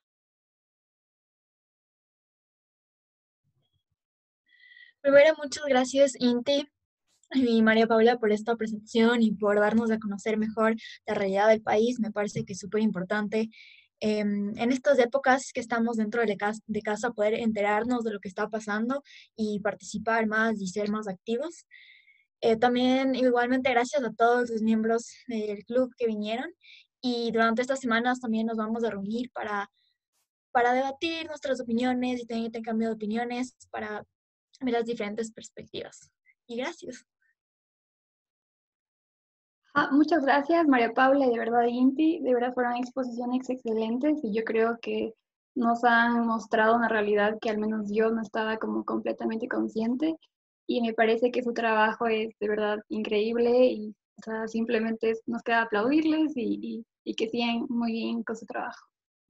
Primero, muchas gracias, Inti y María Paula, por esta presentación y por darnos a conocer mejor la realidad del país. Me parece que es súper importante en estas épocas que estamos dentro de casa poder enterarnos de lo que está pasando y participar más y ser más activos. También igualmente gracias a todos los miembros del club que vinieron y durante estas semanas también nos vamos a reunir para debatir nuestras opiniones y tener intercambio de opiniones para ver las diferentes perspectivas. Y gracias. Muchas gracias, María Paula, y de verdad, Inti. De verdad fueron exposiciones excelentes y yo creo que nos han mostrado una realidad que al menos yo no estaba como completamente consciente y me parece que su trabajo es de verdad increíble y o sea, simplemente nos queda aplaudirles y que sigan muy bien con su trabajo.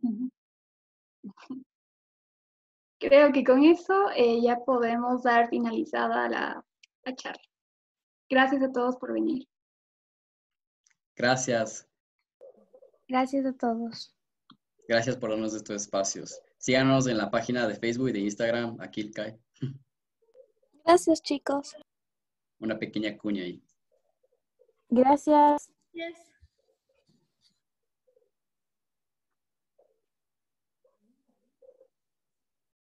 Creo que con eso ya podemos dar finalizada la charla. Gracias a todos por venir. Gracias. Gracias a todos. Gracias por darnos estos espacios. Síganos en la página de Facebook y de Instagram, Kilkai. Gracias, chicos. Una pequeña cuña ahí. Gracias. Yes.